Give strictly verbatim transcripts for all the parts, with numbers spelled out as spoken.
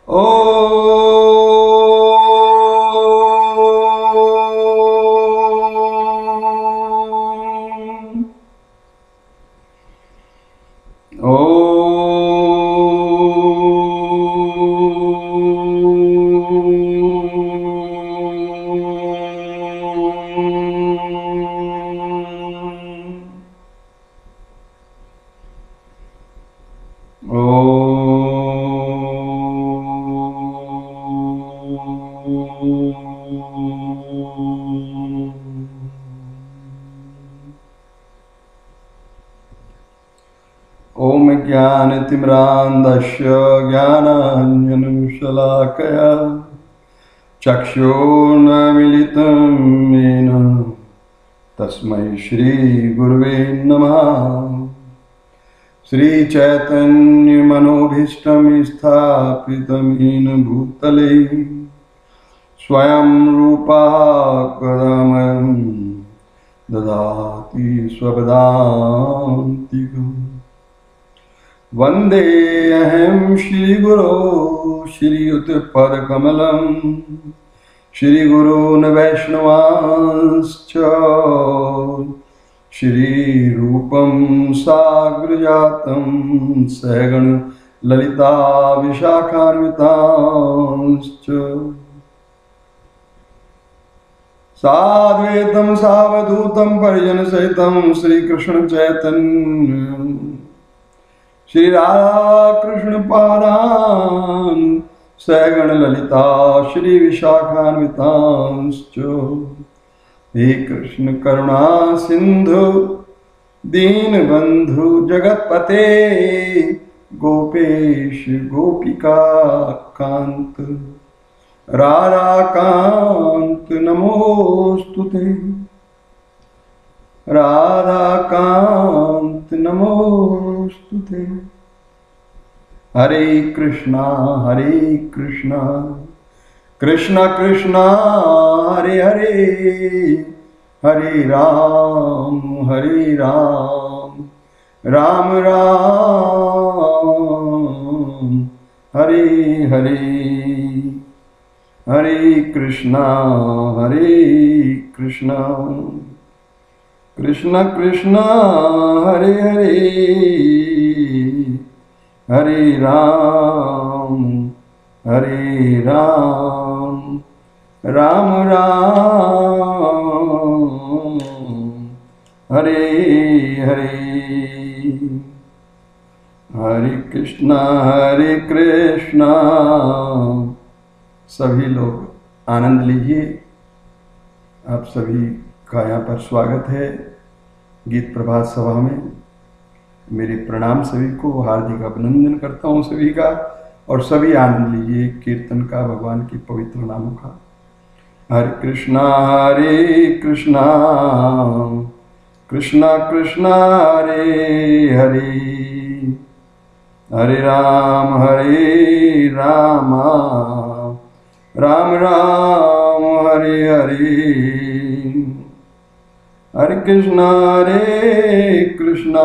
ओम ज्ञानतिमिरान्धस्य ज्ञानाञ्जनशलाकया चक्षुर्न्मीलितं येन तस्मै श्रीगुरुवे नमः। श्रीचैतन्यमनोभीष्टं स्थापितं येन भूतले स्वयं रूपा कदमं ददाति स्वपदान्तिकम्। वन्देऽहं श्रीगुरो श्रीयुतपदकमलं श्रीगुरून् वैष्णवांश्च श्रीरूपं साग्रजातं सहगण ललिता विशाखान्वितांश्च साद्वैतं सावधूतं परिजनसहितं श्रीकृष्ण चैतन्य श्री राधा कृष्ण पादान् सहगण ललिता श्री विशाखान्वितांश्च। हे कृष्ण करुणा सिंधु दीनबंधु जगतपते गोपेश गोपिका कांत राधा कांत नमोस्तुते राधा कांत नमोस्तुते। हरे कृष्णा हरे कृष्णा कृष्णा कृष्णा हरे हरे हरे राम हरे राम राम राम हरे हरे। हरे कृष्णा हरे कृष्णा कृष्णा कृष्णा हरे हरे हरे राम हरे राम राम राम हरे हरे। हरे कृष्णा हरे कृष्णा। सभी लोग आनंद लीजिए। आप सभी का यहाँ पर स्वागत है गीत प्रभात सभा में। मेरे प्रणाम सभी को, हार्दिक अभिनंदन करता हूँ सभी का। और सभी आनंद लीजिए कीर्तन का, भगवान के पवित्र नामों का। हरे कृष्णा हरे कृष्णा कृष्णा कृष्णा हरे हरे हरे राम हरे राम राम राम हरे हरे। हरे कृष्णा हरे कृष्णा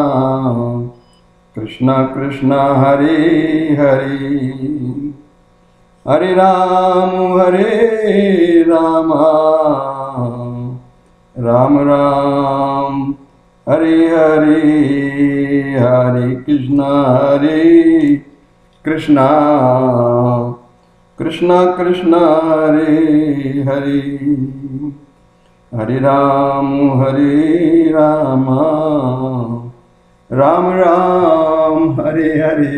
कृष्णा कृष्णा हरे हरे हरे राम हरे राम राम राम हरे हरे। हरे कृष्णा हरे कृष्णा कृष्णा कृष्णा हरे हरे हरे राम हरे राम राम राम हरे हरे।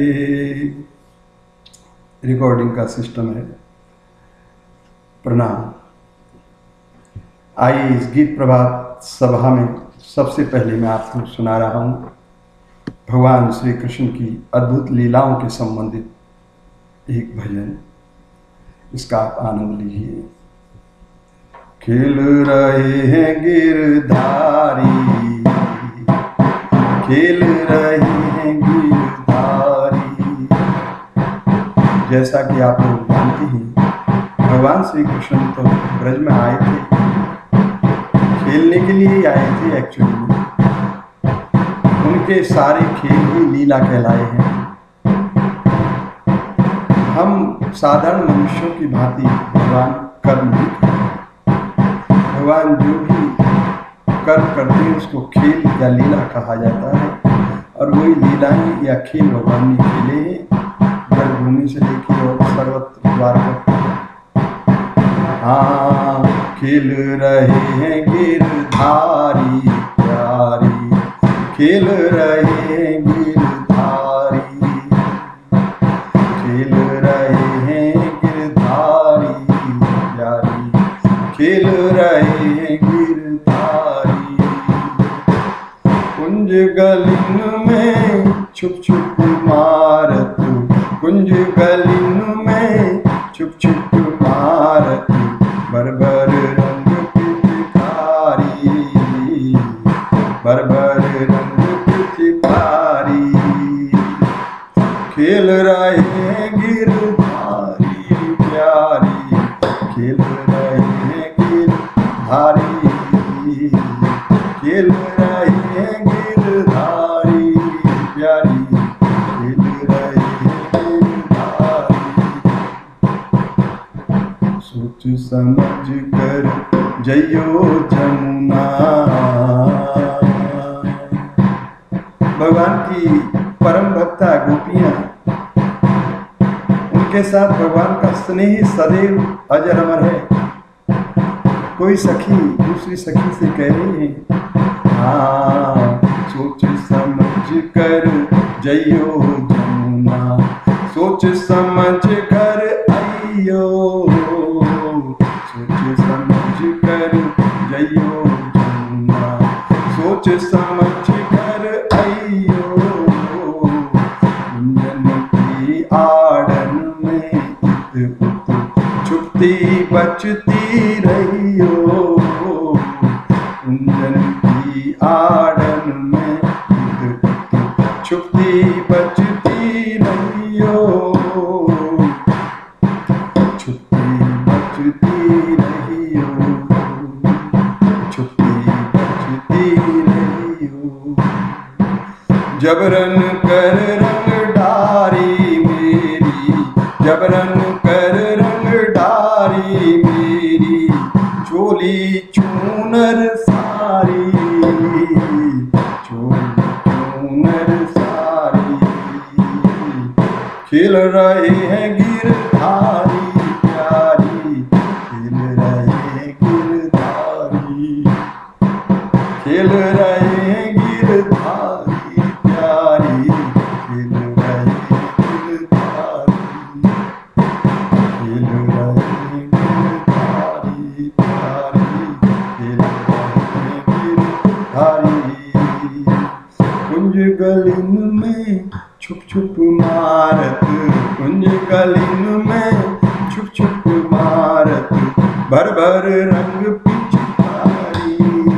रिकॉर्डिंग का सिस्टम है। प्रणाम। आइए इस गीत प्रभात सभा में सबसे पहले मैं आपको सुना रहा हूँ भगवान श्री कृष्ण की अद्भुत लीलाओं के संबंधित एक भजन। इसका आप आनंद लीजिए। खेल रहे हैं गिरधारी खेल रहे हैं गिरधारी। जैसा कि आप लोग जानते हैं भगवान श्री कृष्ण तो ब्रज में आए थे, खेलने के लिए ही आए थे एक्चुअली में। उनके सारे खेल ही लीला कहलाए हैं। हम साधारण मनुष्यों की भांति भगवान कर्म नहीं करते। भगवान जो भी कर्म करते हैं उसको खेल या लीला कहा जाता है, और वही लीलाएं या खेल भगवान ने खेले हैं जन्मभूमि से लेकर और सर्वत्र द्वार तक। हाँ, खेल रहे हैं गिरधारी प्यारी, खेल रहे हैं गिरधारी, खेल रहे हैं गिरधारी प्यारी, खेल रहे हैं गिरधारी। कुंज गलिन में छुप छुप मारत, कुंज गलिन में छुप छुप मारत, बरबर रंग पिचकारी, बरबर रंग पिचकारी। खेल रहे हैं गिरधारी प्यारी, खेल रहे हैं गिरधारी, खेल रहे हैं गिरधारी प्यारी, खेल रहे हैं गिरधारी। सोच समझ कर जइयो जमुना। भगवान की परम भक्ता गोपियां, उनके साथ भगवान का स्नेह सदैव अजर अमर है। कोई सखी दूसरी सखी से कह रही है, हाँ सोच समझ कर जइयो जमुना, सोच समझ कर आइयो, सोच समझ कर जइयो जमुना, सोच समझ कर आइयो। कुंजन की आड़न में इत उत छुपती बचती रहियो, कुंजन की आड़न में इत उत छुपती बचती रहियो, छुपती बचती रहियो, छुपती बचती रहियो। जबरन कर रंग डारी मेरी, जबरन कर रंग डारी मेरी, चोली चूनर सारी, चोली चूनर सारी। खेल रहे हैं गिरधारी प्यारी, खेल रहे हैं गिरधारी, खेल रहे हैं गिरधारी प्यारी, खेल रहे हैं गिरधारी, खेल रहे हैं गिरधारी प्यारी, खेल रहे हैं गिरधारी। कुंज गलिन में छुप छुप मारत, कुंज गलिन में छुप छुप मारत, भर भर रंग पिचकारी,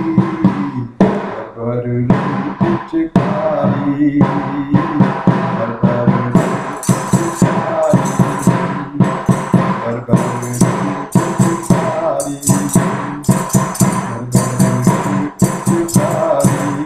भर भर रंग पिचकारी, भर भर रंग पिचकारी, भर भर रंग पिचकारी, भर भर रंग पिचकारी।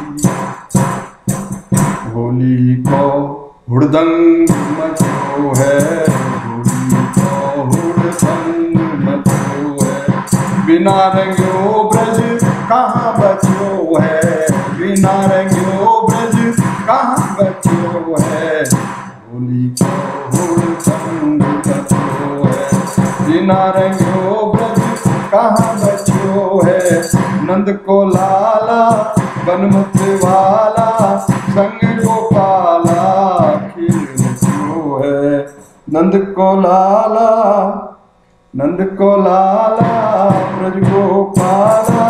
होली को हुड़दंग मचो है, होली को हुड़दंग मचो है, बिना रंगो ब्रज कहाँ बचो है, बिना रंगो ब्रज कहाँ बचो है। होली को हुड़दंग मचो है, बिना रंगो ब्रज कहाँ बचो है। नंद को लाला बनमत वाला, संग गोपाला खेल रचियो है। नंद को लाला, नंद को लाला ब्रज गोपाला,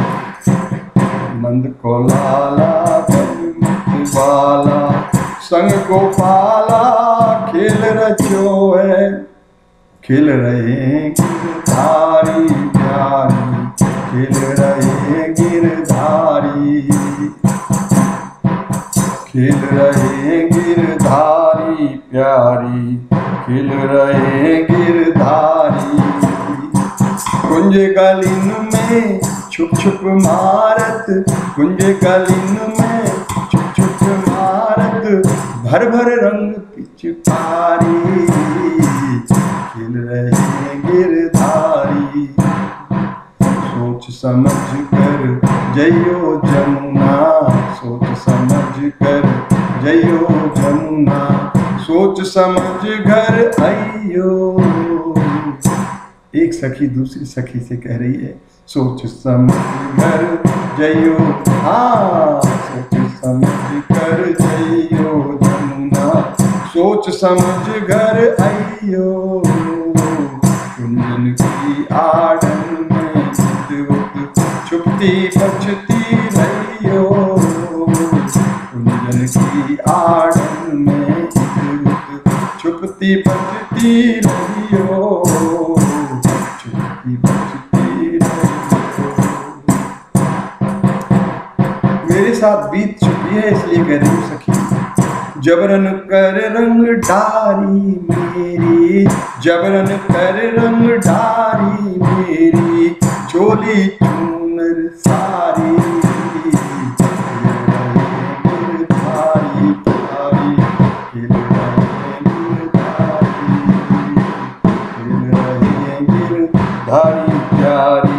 नंद को लाला बनमत वाला, संग गोपाला खेल रचियो है। खेल रहे हैं गिरधारी प्यारी, खेल रहे हैं गिरधारी, खेल रहे हैं गिरधारी प्यारी, खेल रहे हैं गिरधारी। कुंज गलिन में छुप छुप मारत, कुंज गलिन में छुप छुप मारत, भर भर रंग पिचकारी, खिल रहे गिरधारी। सोच समझ कर जइयो जमुना, सोच समझ कर जइयो जमुना, सोच समझ घर आइयो। एक सखी दूसरी सखी से कह रही है, सोच समझ कर जइयो, हाँ सोच समझ कर जइयो जमुना, सोच समझ घर आइयो। कुंजन की आड़न में छुपती बचती रहियो, कुंजन की आड़न में छुपती बचती रहियो, छुपती बचती रहियो। मेरे साथ बीत चुकी है इसलिए कह रही हूँ सखी। जबरन कर रंग डारी मेरी, जबरन कर रंग डारी मेरी, चोली चूनर सारी, गिरधारी प्यारी, गिरधारी प्यारी,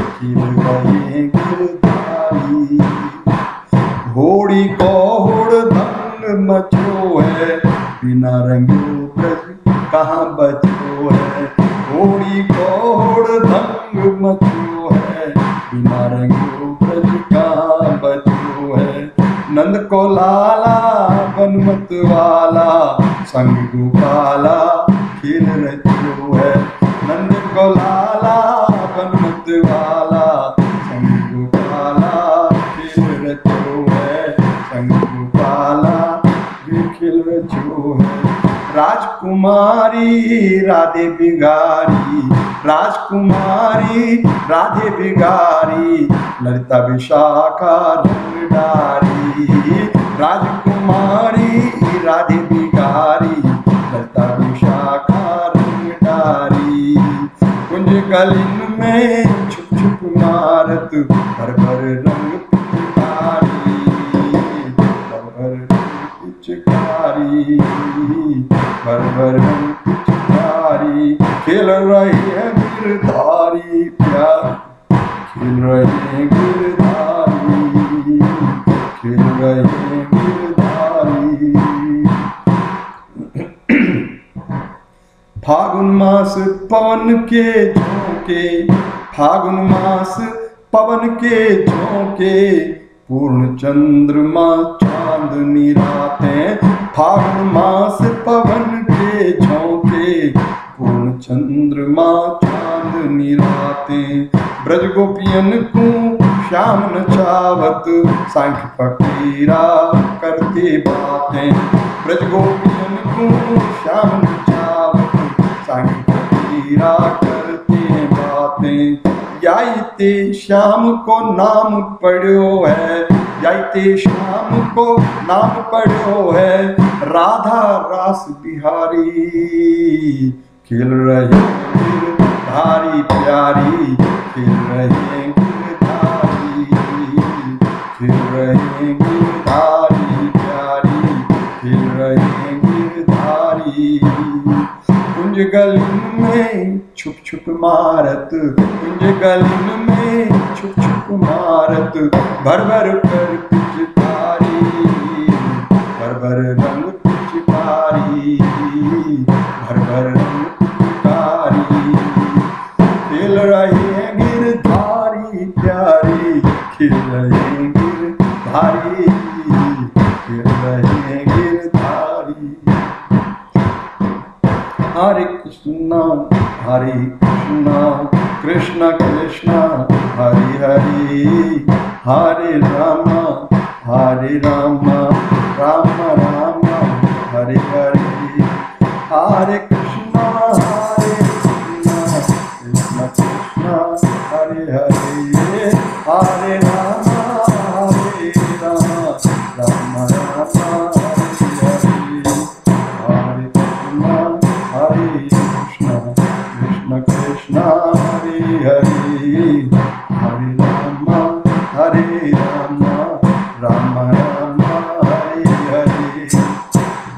गिरधारी। होड़ी को होड़ धन मचो है, बिना रंगो ब्रज कहाँ बचो है। होड़ी को होड़ धन मचो है, बिना रंगो ब्रज कहाँ बचो है। नंद को लाला बनमत वाला, संग गोपाला खेल रचो है। नंद को लाला बनमत वाला, संग गोपाला खेल रचो है, संग गोपाला खेल रचो है। राजकुमारी राधे बिगारी, राजकुमारी राधे बिगारी, ललिता विशाखा रंग डारी। राजकुमारी राधे बिगारी, ललिता विशाखा रंग डारी। कुंज गलिन में छुप छुप मारत, भर भर रंग पिचकारी, भर भर रंग पिचकारी, भर भर रंग पिचकारी। खेल रही है गिरधारी प्यार, खेल रही है गिरधारी, खेल रही है गिरधारी। फागुन मास पवन के झोंके, फागुन मास पवन के झोंके, पूर्ण चंद्रमा चांदनी रातें। फागुन मास पवन के झोंके, पूर्ण चंद्रमा चांदनी रातें। ब्रज गोपियन को श्याम नचावत, सांख्य फकीरा करते बातें। ब्रज गोपियन को श्याम नचावत, सांख्य फकीरा करते बातें। याइते श्याम को नाम पढ़ो है, याइते श्याम को नाम पढ़ो है। राधा रास बिहारी, खेल रहे गिरधारी प्यारी, खेल रहे गिरधारी, खेल रहे गिरधारी प्यारी, खेल रहे गिरधारी। कुंज गलिन में छुप छुप मारत, कुंज गलिन में छुप छुप मारत, भर भर कर पिचकारी, भर भर रंग पिचकारी, भर भर रंग पिचकारी। खेल रहे हैं गिरधारी प्यारी, खेल रहे हैं गिरधारी, खेल रहे हैं गिरधारी। हरे कृष्णा हरे कृष्णा, कृष्ण कृष्ण हरे हरे, हरे राम हरे राम, राम राम हरे हरे। हरे कृष्णा हरे कृष्णा, कृष्ण कृष्ण हरे हरे, हरे राम हरे राम, राम राम हरे हरे। हरे कृष्णा हरे कृष्णा, कृष्ण कृष्ण हरे हरे, हरे राम हरे राम, राम राम हरे हरे।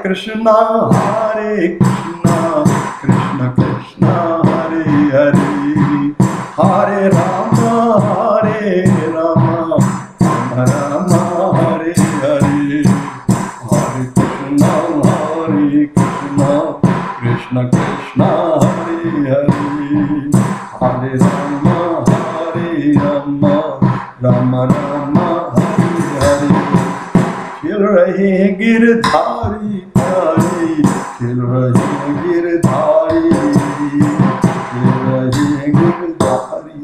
कृष्णा हरे कृष्णा कृष्ण कृष्णा हरे हरे हरे राम हरे राम राम राम हरे हरे हरे कृष्णा हरे कृष्णा कृष्ण कृष्णा हरे हरे हरे राम हरे राम राम राम हरे हरे खिल रहे गिरधारी प्यारे खिल रहे गिरधारी खिल रहे गिरधारी।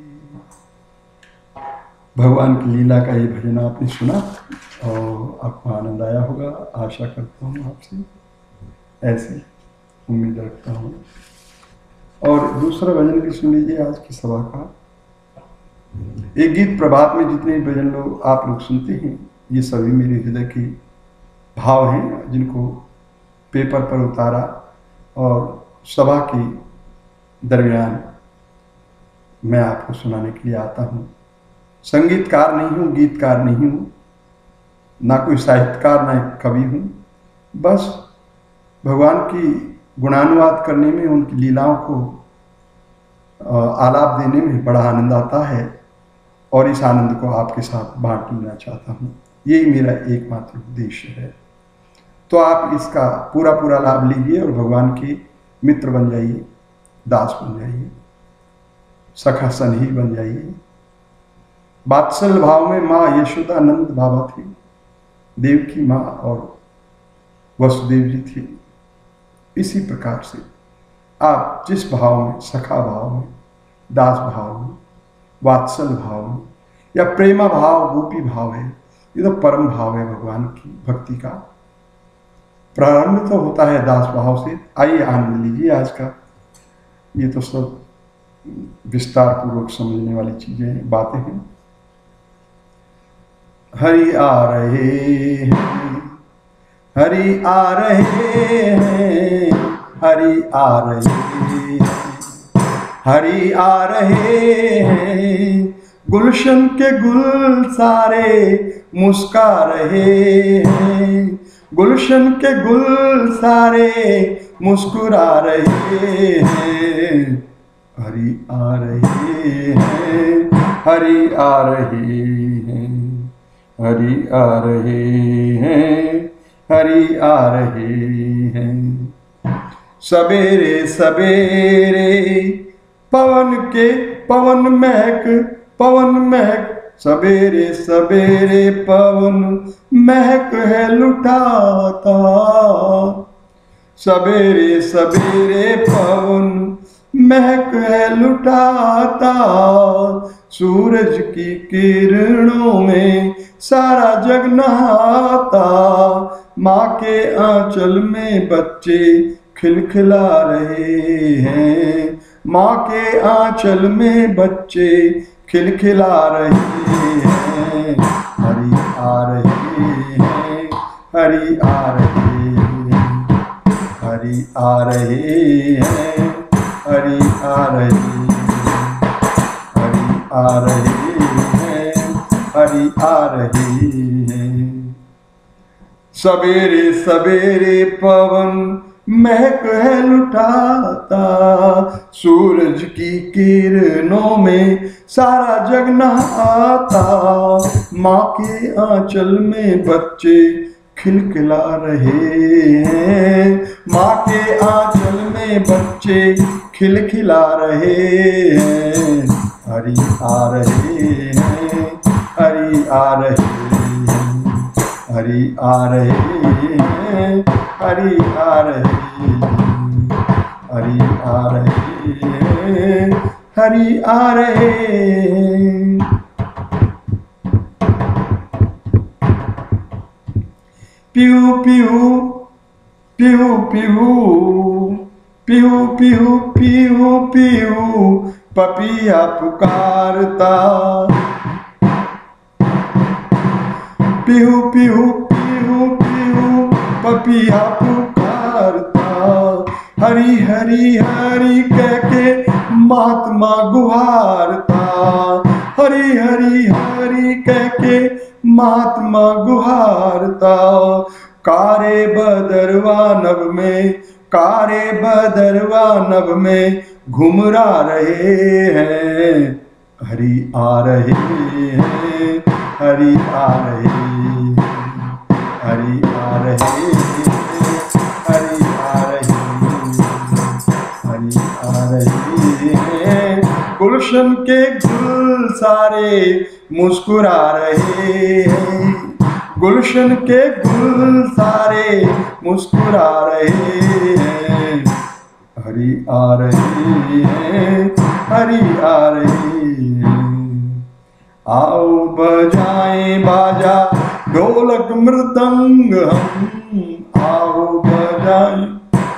भगवान की लीला का ये भजन आपने सुना और आपको आनंद आया होगा, आशा करता हूँ आपसे, ऐसी उम्मीद रखता हूँ। और दूसरा भजन भी सुन लीजिए आज की सभा का। एक गीत प्रभात में जितने भजन लोग आप लोग सुनते हैं, ये सभी मेरे हृदय के भाव हैं जिनको पेपर पर उतारा और सभा के दरमियान मैं आपको सुनाने के लिए आता हूँ। संगीतकार नहीं हूँ, गीतकार नहीं हूँ, ना कोई साहित्यकार ना कवि हूँ, बस भगवान की गुणानुवाद करने में, उनकी लीलाओं को आलाप देने में बड़ा आनंद आता है और इस आनंद को आपके साथ बांट लेना चाहता हूँ। यही मेरा एकमात्र उद्देश्य है। तो आप इसका पूरा पूरा लाभ लीजिए और भगवान के मित्र बन जाइए, दास बन जाइए, सखा सनही बन जाइए। वात्सल भाव में माँ यशोदानंद बाबा थी, देवकी माँ और वसुदेव जी थे। इसी प्रकार से आप जिस भाव में, सखा भाव में, दास भाव में, वात्सल भाव में या प्रेमा भाव, गोपी भाव है, ये तो परम भाव है भगवान की भक्ति का। प्रारंभ तो होता है दास भाव से। आइए आनंद लीजिए आज का। ये तो सब विस्तार पूर्वक समझने वाली चीजें, बातें हैं। हरि आ रहे हैं, हरि आ रहे हैं, हरि आ रहे हैं, हरि आ रहे हैं। गुलशन के गुल सारे मुस्का रहे हैं, गुलशन के गुल सारे मुस्कुरा रहे हैं। हरि आ रहे हैं, हरि आ रहे हैं, हरि आ रहे हैं, हरि आ रहे हैं। सवेरे सवेरे पवन के पवन महक, पवन महक, सवेरे सवेरे पवन महक है लुटाता। सवेरे सवेरे पवन महक है लुटाता। सूरज की किरणों में सारा जग नहाता। माँ के आंचल में बच्चे खिलखिला रहे हैं, माँ के आंचल में बच्चे खिलखिला रहे हैं। हरि आ रहे हैं, हरि आ रहे हैं, हरि आ रहे हैं, हरि आ रहे हैं, हरि आ रहे हैं, हरि आ रहे हैं। सवेरे सवेरे पवन महक है लुटाता। सूरज की किरणों में सारा जग नहाता। माँ के आंचल में बच्चे खिलखिला रहे हैं, माँ के आंचल में बच्चे खिलखिला रहे हैं। हरि आ रहे हैं, हरि आ रहे हैं, हरि आ रहे हैं, हरि आ रहे हैं, हरि आ रहे हैं, हरि आ रहे हैं। पिहू पिहू पिहू पिहू पिहू पिहू पिहू पिहू पपिया पुकारता। पिहू पिहू पिहू पिहू पपिया पुकारता। हरि हरि हरि कह के महात्मा गुहारता। हरि हरि हरि कह के महात्मा गुहारता। कारे बदरवा नभ में, कारे बदरवा नभ में घुमरा रहे हैं। हरि आ रहे हैं, हरि आ रहे हैं, हरि आ रहे हैं, हरि आ रहे हैं, हरि आ रहे हैं। गुलशन के गुल सारे मुस्कुरा रहे हैं, गुलशन के गुल सारे मुस्कुरा रहे हैं। हरि आ रहे हैं, हरि आ रहे हैं। आओ बजाएं बाजा ढोलक मृदंग हम, आओ बजाएं,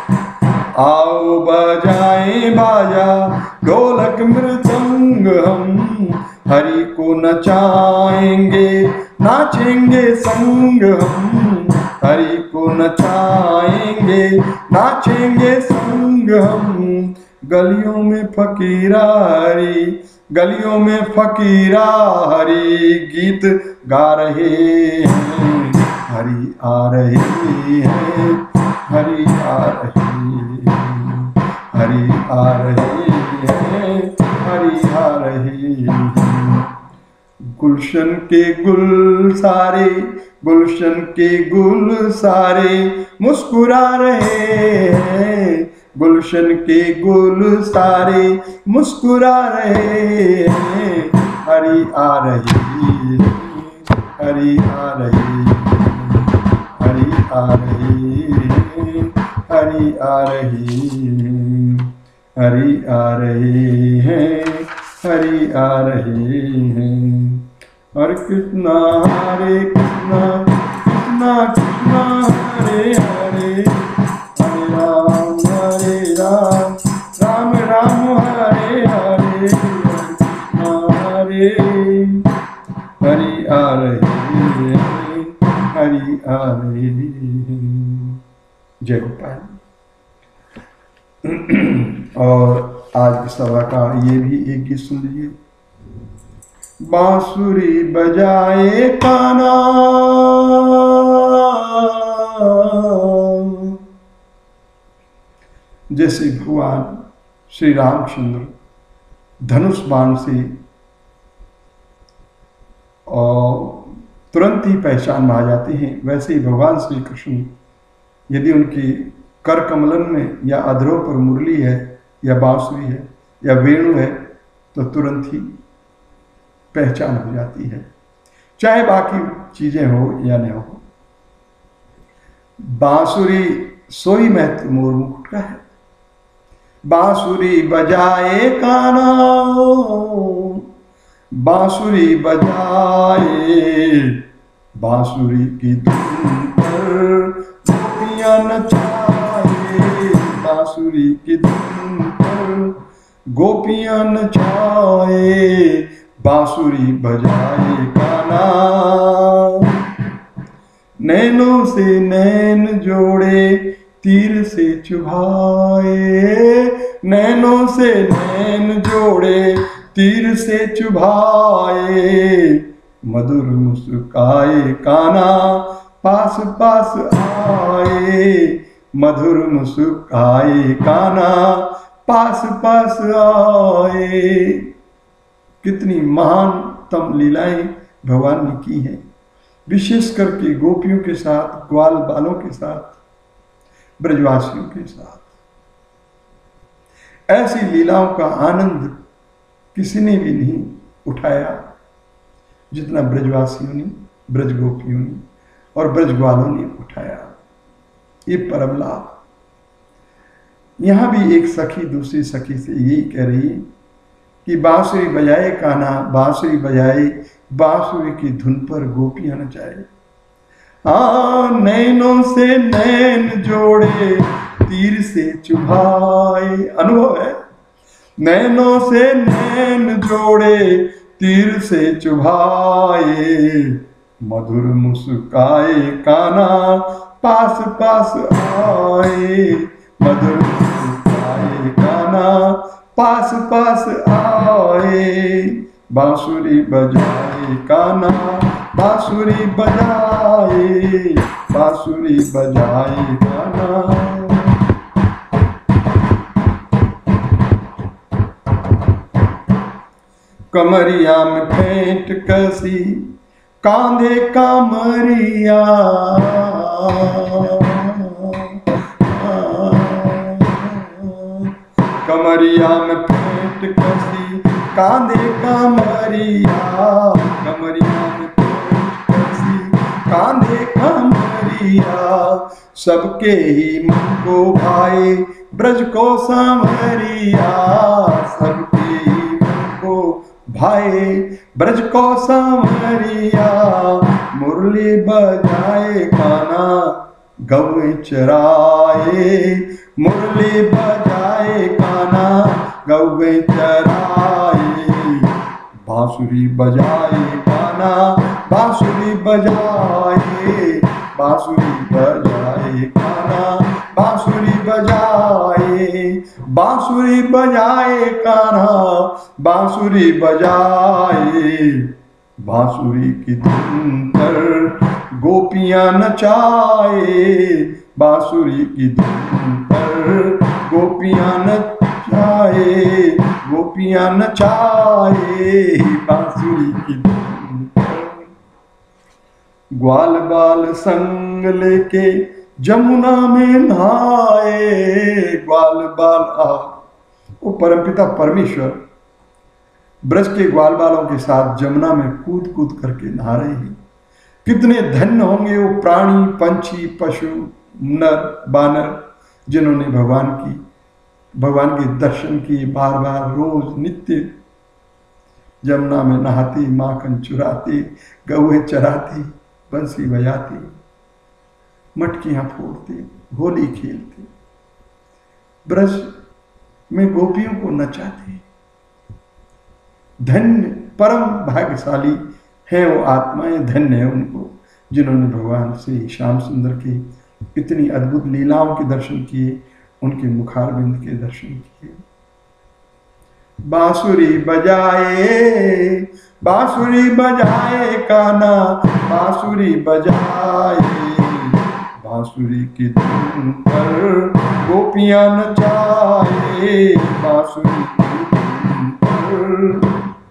आओ बजाएं बाजा ढोलक मृदंग हम। हरि को नचाएंगे, नाचेंगे संग हम। हरि को नचाएंगे, नाचेंगे संग हम। गलियों में फकीरा हरि, गलियों में फकीरा हरि गीत गा रहे हैं। हरि आ रहे हैं, हरि आ रहे हैं, हरि आ रहे हैं, हरि आ रहे हैं। गुलशन के गुल सारे, गुलशन के गुल सारे मुस्कुरा रहे हैं। गुलशन के गुल सारे मुस्कुरा रहे हैं। हरि आ रहे हैं, हरि आ रहे हैं, हरि आ रहे हैं, हरि आ रहे हैं, हरि आ रहे हैं, हरि आ रहे हैं। हरे कृष्णा हरे कृष्णा, कृष्णा कृष्णा हरे हरे, हरे राम हरे राम, राम राम हरे हरे, हरे हरि आ रहे हैं, हरि आ रहे हैं। जय गोपाल। और आज की सभा का ये भी एक गीत सुन लीजिए। बांसुरी बजाए कान्हा, जैसे भगवान श्री रामचंद्र धनुष बाण से और तुरंत ही पहचान में आ जाते हैं, वैसे ही भगवान श्री कृष्ण यदि उनकी कर कमलन में या अधरों पर मुरली है या बांसुरी है या वेणु है तो तुरंत ही पहचान हो जाती है, चाहे बाकी चीजें हो या न हो। बांसुरी सोई महत्व मोर मुकुट का है। बांसुरी बजाए कान्हा, बांसुरी बजाए, बांसुरी की धुन पर गोपियां नचाए, बांसुरी की धुन पर गोपियां नचाए। बांसुरी बजाए कान्हा, नैनों से नैन जोड़े तीर से चुभाए, नैनों से नैन जोड़े तीर से चुभाए। मधुर मुस्काए कान्हा पास पास आए, मधुर मुस्काए कान्हा पास पास आए। कितनी महानतम लीलाएं भगवान ने की हैं, विशेष करके गोपियों के साथ, ग्वाल बालों के साथ, ब्रजवासियों के साथ। ऐसी लीलाओं का आनंद किसी ने भी नहीं उठाया जितना ब्रजवासियों ने, ब्रज गोपियों ने और ब्रजग्वालों ने उठाया। ये परम लाभ। यहां भी एक सखी दूसरी सखी से यही कह रही है कि बांसुरी बजाए कान्हा, बांसुरी बजाए, बांसुरी की धुन पर गोपियां नचाए। हाँ, नैनों से नैन जोड़े तीर से चुभाए। अनुभव है, नैनों से नैन जोड़े तीर से चुभाए। मधुर मुस्काए कान्हा पास पास आए, मधुर मुस्काए कान्हा पास पास आए। बांसुरी बजाए कान्हा, बांसुरी बजाए, बांसुरी बजाए गाना। कमरिया में फेंट कसी कांधे कामरिया, कमरिया में फेंट कसी कांधे कामरिया, कमरिया में फेंट कसी कांधे कामरिया। सबके ही मन को भाए ब्रज को सांवरिया, सबके ही मन को भाए ब्रज को सांवरिया। मुरली बजाए कान्हा गौ चराए, मुरली बजाए कान्हा गौ चराए। बांसुरी बजाए कान्हा बांसुरी बजाए, बांसुरी बजाए कान्हा बांसुरी बजाए, बांसुरी बजाए कान्हा बांसुरी बजाए। बांसुरी की धुन पर गोपियां नचाए, बांसुरी की धुन पर गोपियां नचाए, गोपियां नचाए। बांसुरी की धुन पर ग्वाल बाल संग लेके जमुना में नहाए, ग्वाल बाल आ वो परमपिता परमेश्वर ब्रज के ग्वाल बालों के साथ जमुना में कूद कूद करके नहा रहे हैं। कितने धन्य होंगे वो प्राणी, पंछी, पशु, नर बानर जिन्होंने भगवान की भगवान के दर्शन किए, बार बार रोज नित्य जमुना में नहाते, माखन चुराते, गौए चराते, बंसी बजाते, मटकियां फोड़ते, होली खेलते, ब्रज में गोपियों को नचाते। धन्य परम भाग्यशाली हैं वो आत्माएं, धन्य है उनको जिन्होंने भगवान से श्याम सुंदर के इतनी अद्भुत लीलाओं के दर्शन किए, उनके मुखारविंद के दर्शन किए। बांसुरी बजाए बांसुरी बजाए कान्हा बांसुरी बजाए, बांसुरी की धुन पर गोपियां नचाए, बांसुरी की धुन पर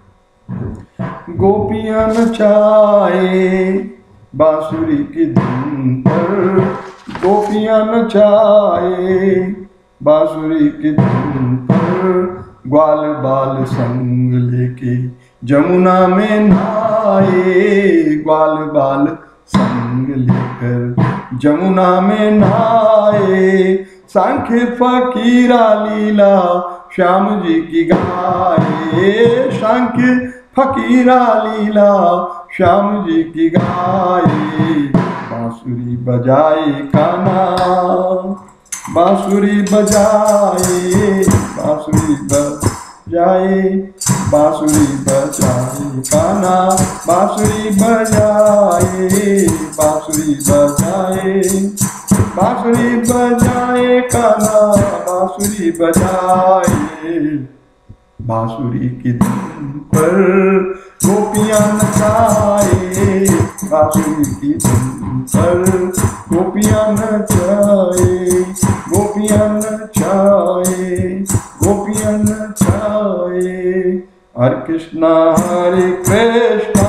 गोपियां नचाए, बांसुरी की धुन पर गोपियां नचाए, बांसुरी की धुन पर ग्वाल बाल संग लेके जमुना में नहाए, ग्वाल बाल संग लेकर जमुना में नहाए। सांख्य फकीरा लीला श्याम जी की गाए, सांख्य फकीरा लीला श्याम जी की गाए। बांसुरी बजाए कान्हा बांसुरी बजाए, बांसुरी बजाए, बांसुरी बजाए कान्हा बांसुरी बजाए, बांसुरी बजाए, बांसुरी बजाए कान्हा बांसुरी बजाए। बांसुरी की धुन पर गोपियां नचाए, बांसुरी की धुन पर गोपियां नचाए, गोपियां नचाए, गोपियां नचाए। हरे कृष्णा हरे कृष्णा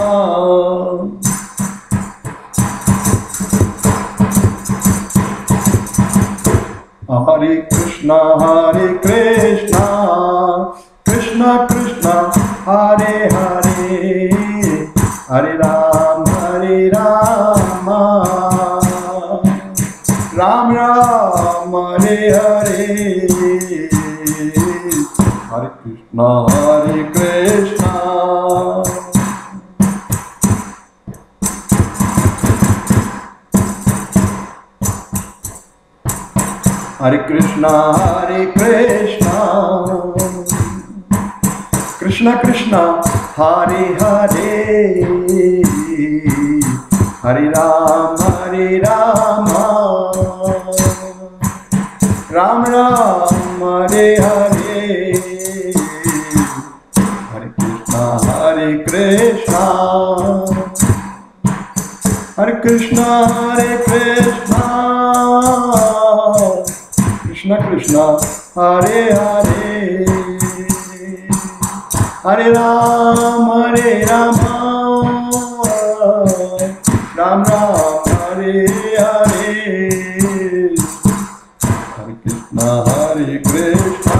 हरे कृष्णा हरे कृष्णा कृष्णा कृष्णा हरे हरे, हरे राम हरे राम राम राम हरे हरे। हरे कृष्णा हरे कृष्णा हरे कृष्णा हरे कृष्णा कृष्णा कृष्णा हरे हरे, हरे राम हरे राम राम राम हरे हरे। हरे कृष्णा हरे कृष्णा हरे कृष्णा हरे कृष्णा कृष्णा कृष्णा हरे हरे, हरे राम हरे राम राम राम हरे हरे, हरे कृष्णा हरे कृष्णा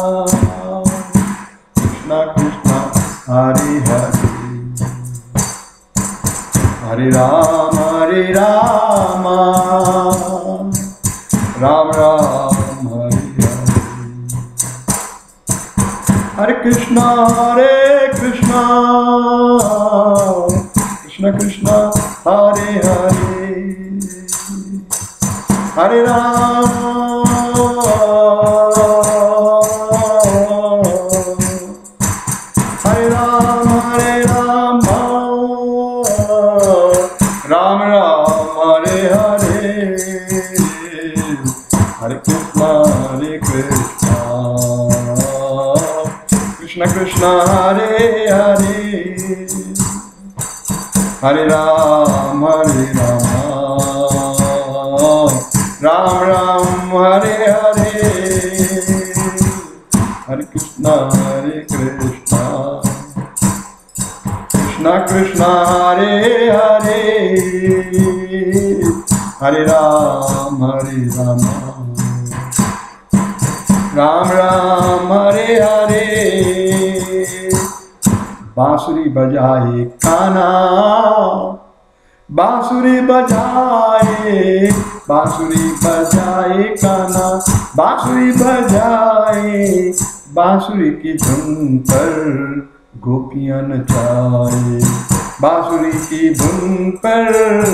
कृष्णा कृष्णा हरे हरे, हरे राम हरे राम राम राम हरे हरे, हरे कृष्णा हरे कृष्णा कृष्णा कृष्णा हरे हरे, हरे राम हरे राम हरे राम राम राम हरे हरे, हरे कृष्णा हरे कृष्णा कृष्णा कृष्णा हरे हरे, हरे राम हरे राम राम राम हरे हरे, हरे कृष्णा हरे कृष्णा कृष्णा कृष्णा हरे हरे, हरे राम हरे राम राम राम हरे हरे, बांसुरी बजाए कान्हा बांसुरी बजाए, बांसुरी बजाए कान्हा बांसुरी बजाए, बांसुरी की धुन पर गोपियां नचाए, बांसुरी की धुन पर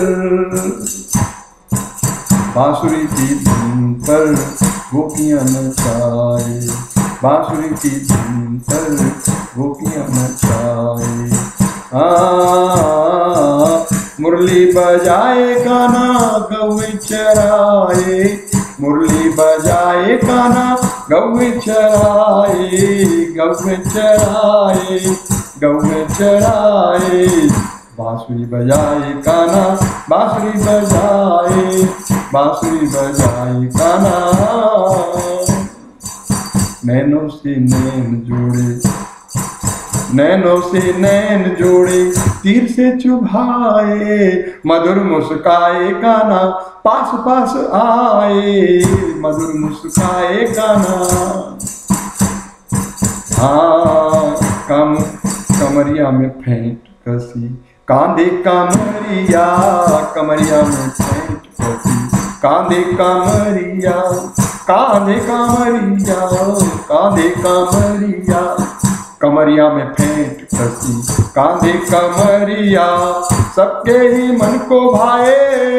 बांसुरी की धुन पर गोपियां नचाए, बांसुरी की धुन पर गोपियां नचाए, हाँ मुरली बजाए कान्हा गौ चराए, मुरली बजाए कान्हा गौ चराए, गौ चराए गौ चराए, बांसुरी बजाए कान्हा बांसुरी बजाए, बांसुरी बजाए कान्हा, नैनों से नैन जोड़े नैनों से नैन जोड़े, तीर से चुभाए, मधुर मुस्काए कान्हा पास पास आए, मधुर मुस्काए कान्हा, हाँ कम कमरिया में फेंट कसी, कांधे कमरिया कमरिया में फेंट कसी, कांधे कमरिया कांधे कमरिया कांधे कमरिया, कमरिया में फेंट कसी, कांधे कमरिया, सबके ही मन को भाए,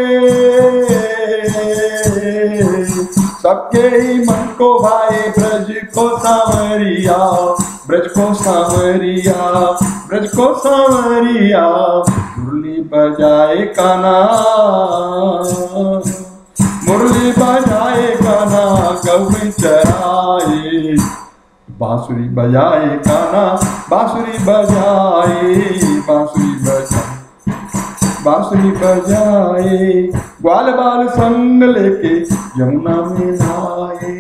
सबके ही मन को भाए, ब्रज को सांवरिया ब्रज को सांवरिया ब्रज को सांवरिया, मुरली बजाए कान्हा मुरली बजाए कान्हा गौ चराए, बांसुरी बजाए कान्हा बांसुरी बजाए, बांसुरी बजाए बांसुरी बजाए, ग्वाल बाल संग लेके यमुना में नहाए,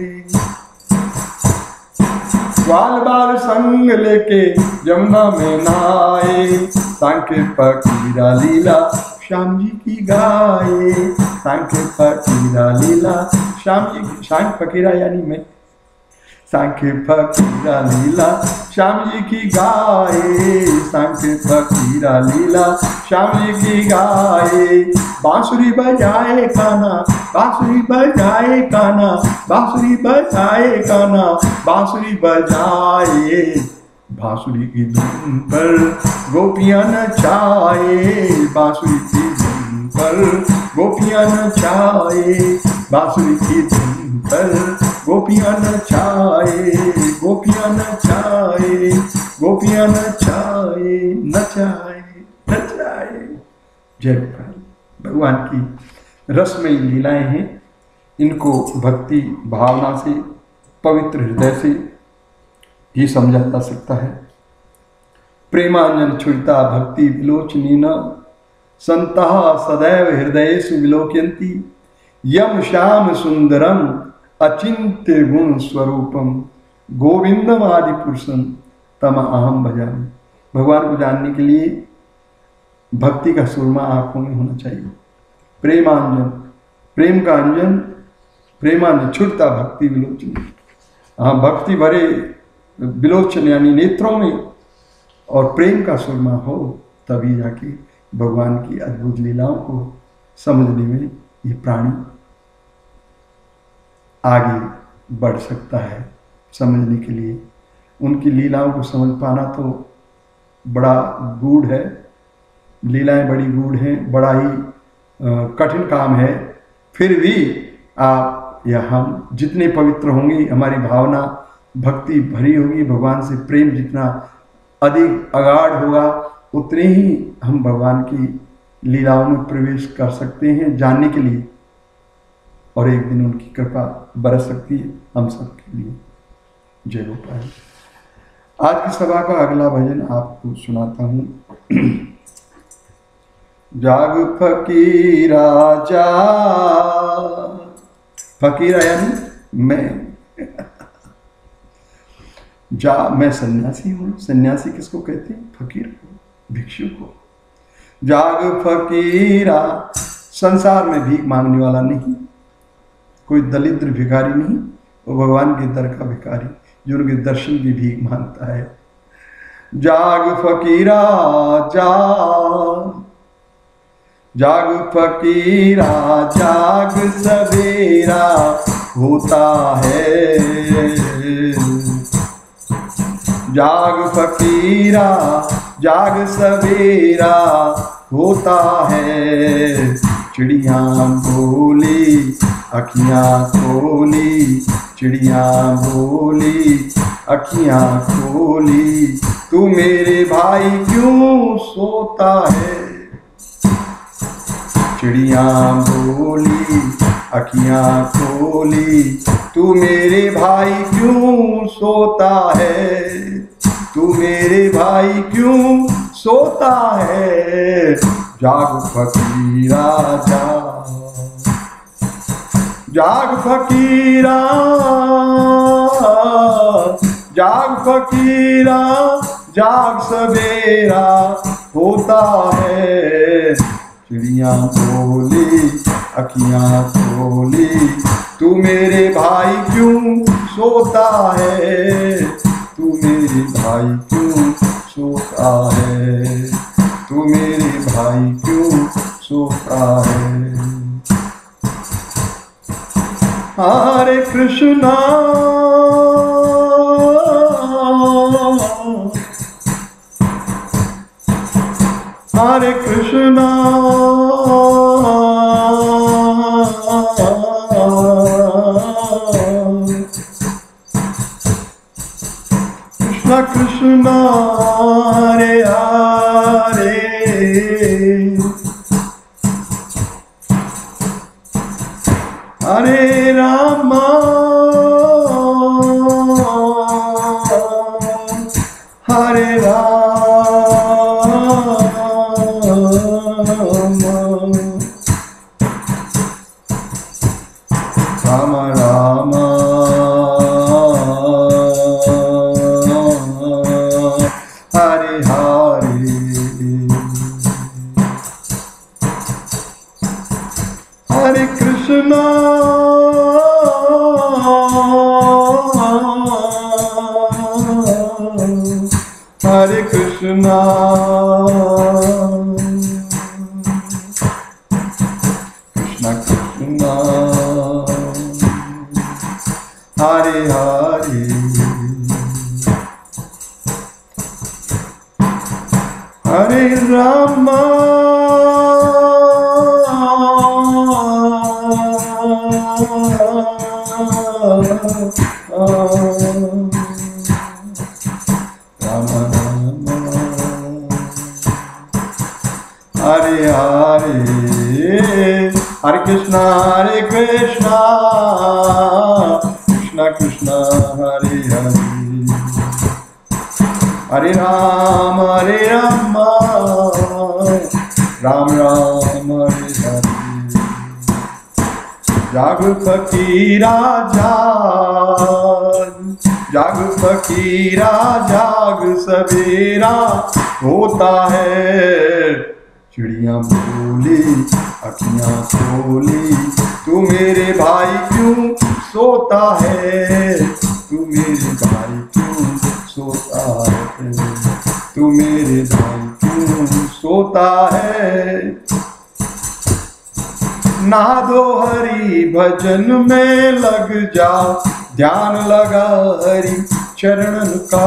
ग्वाल बाल संग लेके यमुना में नहाए, सांख्य फकीरा लीला श्याम जी की गाए, सांख्य फकीरा लीला श्याम जी की, सांख्य फकीरा यानी मैं, सांख्य फकीरा लीला श्याम जी की गाए, सांख्य फकीरा लीला श्याम जी की गाए, बांसुरी बजाए कान्हा बांसुरी बजाए कान्हा बांसुरी बजाए कान्हा बांसुरी बजाए, बांसुरी की धुन पर गोपियां नचाए, बांसुरी की धुन पर गोपियां नचाए, बांसुरी की धुन पर गोपियां नचाए, गोपियां नचाए गोपियां नचाए नचाए नचाए। जय भगवान की रसमयी लीलाएं हैं, इनको भक्ति भावना से पवित्र हृदय से ही समझा जा सकता है। प्रेमांजन छुरिता भक्ति विलोचनी न संतः सदैव हृदयेषु विलोकयन्ति यम श्याम सुंदरम अचिंत्य गुण स्वरूपम गोविंदम आदि पुरुषम तम अहम भजामि। भगवान को जानने के लिए भक्ति का सुरमा आंखों में होना चाहिए। प्रेमांजन, प्रेम का अंजन, प्रेमांजन छुटता भक्ति विलोचन। हाँ, भक्ति भरे विलोचन यानी नेत्रों में और प्रेम का सुरमा हो, तभी जाके भगवान की अद्भुत लीलाओं को समझने में ये प्राणी आगे बढ़ सकता है। समझने के लिए उनकी लीलाओं को समझ पाना तो बड़ा गूढ़ है, लीलाएं बड़ी गूढ़ हैं, बड़ा ही कठिन काम है। फिर भी आप या हम जितने पवित्र होंगे, हमारी भावना भक्ति भरी होगी, भगवान से प्रेम जितना अधिक अगाढ़ होगा, उतने ही हम भगवान की लीलाओं में प्रवेश कर सकते हैं जानने के लिए, और एक दिन उनकी कृपा बरस सकती है हम सब के लिए। जय गोपाल। आज की सभा का अगला भजन आपको सुनाता हूँ। जाग फकीरा जाग, फकीरा यानी मैं जा मैं सन्यासी हूँ। सन्यासी किसको कहते हैं? फकीर को, भिक्षु को। जाग फकीरा, संसार में भीख मांगने वाला नहीं, कोई दलिद्र भिखारी नहीं, वो भगवान के दर का भिखारी जो उनके दर्शन की भीख मांगता है। जाग फकीरा जाग, जाग फकीरा जाग, सवेरा होता है। जाग फकीरा जाग, सवेरा होता है। चिड़िया बोली अखियाँ खोली, चिड़िया बोली अखियाँ खोली, तू मेरे भाई क्यों सोता है। चिड़िया बोली अखियाँ खोली, तू मेरे भाई क्यों सोता है। तू मेरे भाई क्यों सोता है। जाग फकीरा जाग, जाग फकीरा जाग, फकीरा जाग, सवेरा होता है। चिड़िया बोली अखियाँ खोली, तू मेरे भाई क्यों सोता है। तू मेरे भाई क्यों सोता है। तू मेरे भाई क्यों सोता है। हरे कृष्णा हरे कृष्णा कृष्णा कृष्णा हरे हरे, हरे रामा हरे राम, राम राम हरे हरे, हरे कृष्णा हरे कृष्णा कृष्णा कृष्णा हरे हरे, हरे राम हरे हरे, हरे कृष्णा हरे कृष्णा कृष्णा कृष्णा हरे हरे, हरे राम हरे राम राम राम फकीरा जाग, जाग फकीरा जाग, सवेरा होता है। चिड़िया बोली अखियां खोली, तू मेरे भाई क्यों सोता है, तू मेरे भाई क्यों सोता है, तू मेरे भाई क्यों सोता है। नादो हरि भजन में लग जा, ध्यान लगा हरि चरणन का।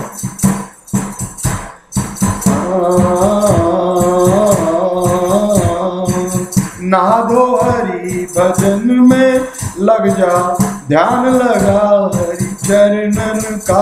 नादो हरि भजन में लग जा, ध्यान लगा हरि चरणन का।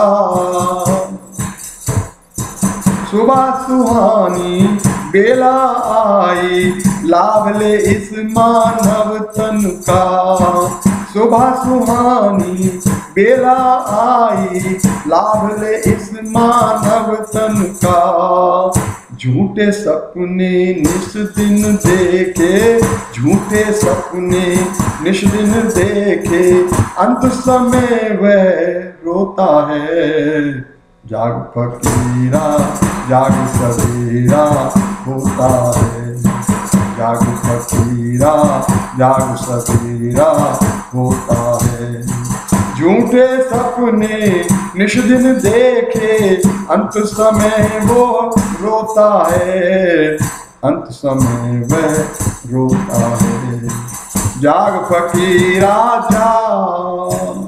सुबह सुहानी बेला आई, लाभ ले इस मानव तन का। सुबह सुहानी बेला आई, लाभ ले इस मानव तन का। झूठे सपने निश दिन देखे, झूठे सपने निश दिन देखे, अंत समय वह रोता है। जाग फकीरा जाग, सवेरा होता है। जाग फकीरा जाग, सवेरा होता है। झूठे सपने निश दिन देखे, अंत समय वो रोता है, अंत समय वह रोता है। जाग फकीरा जाग,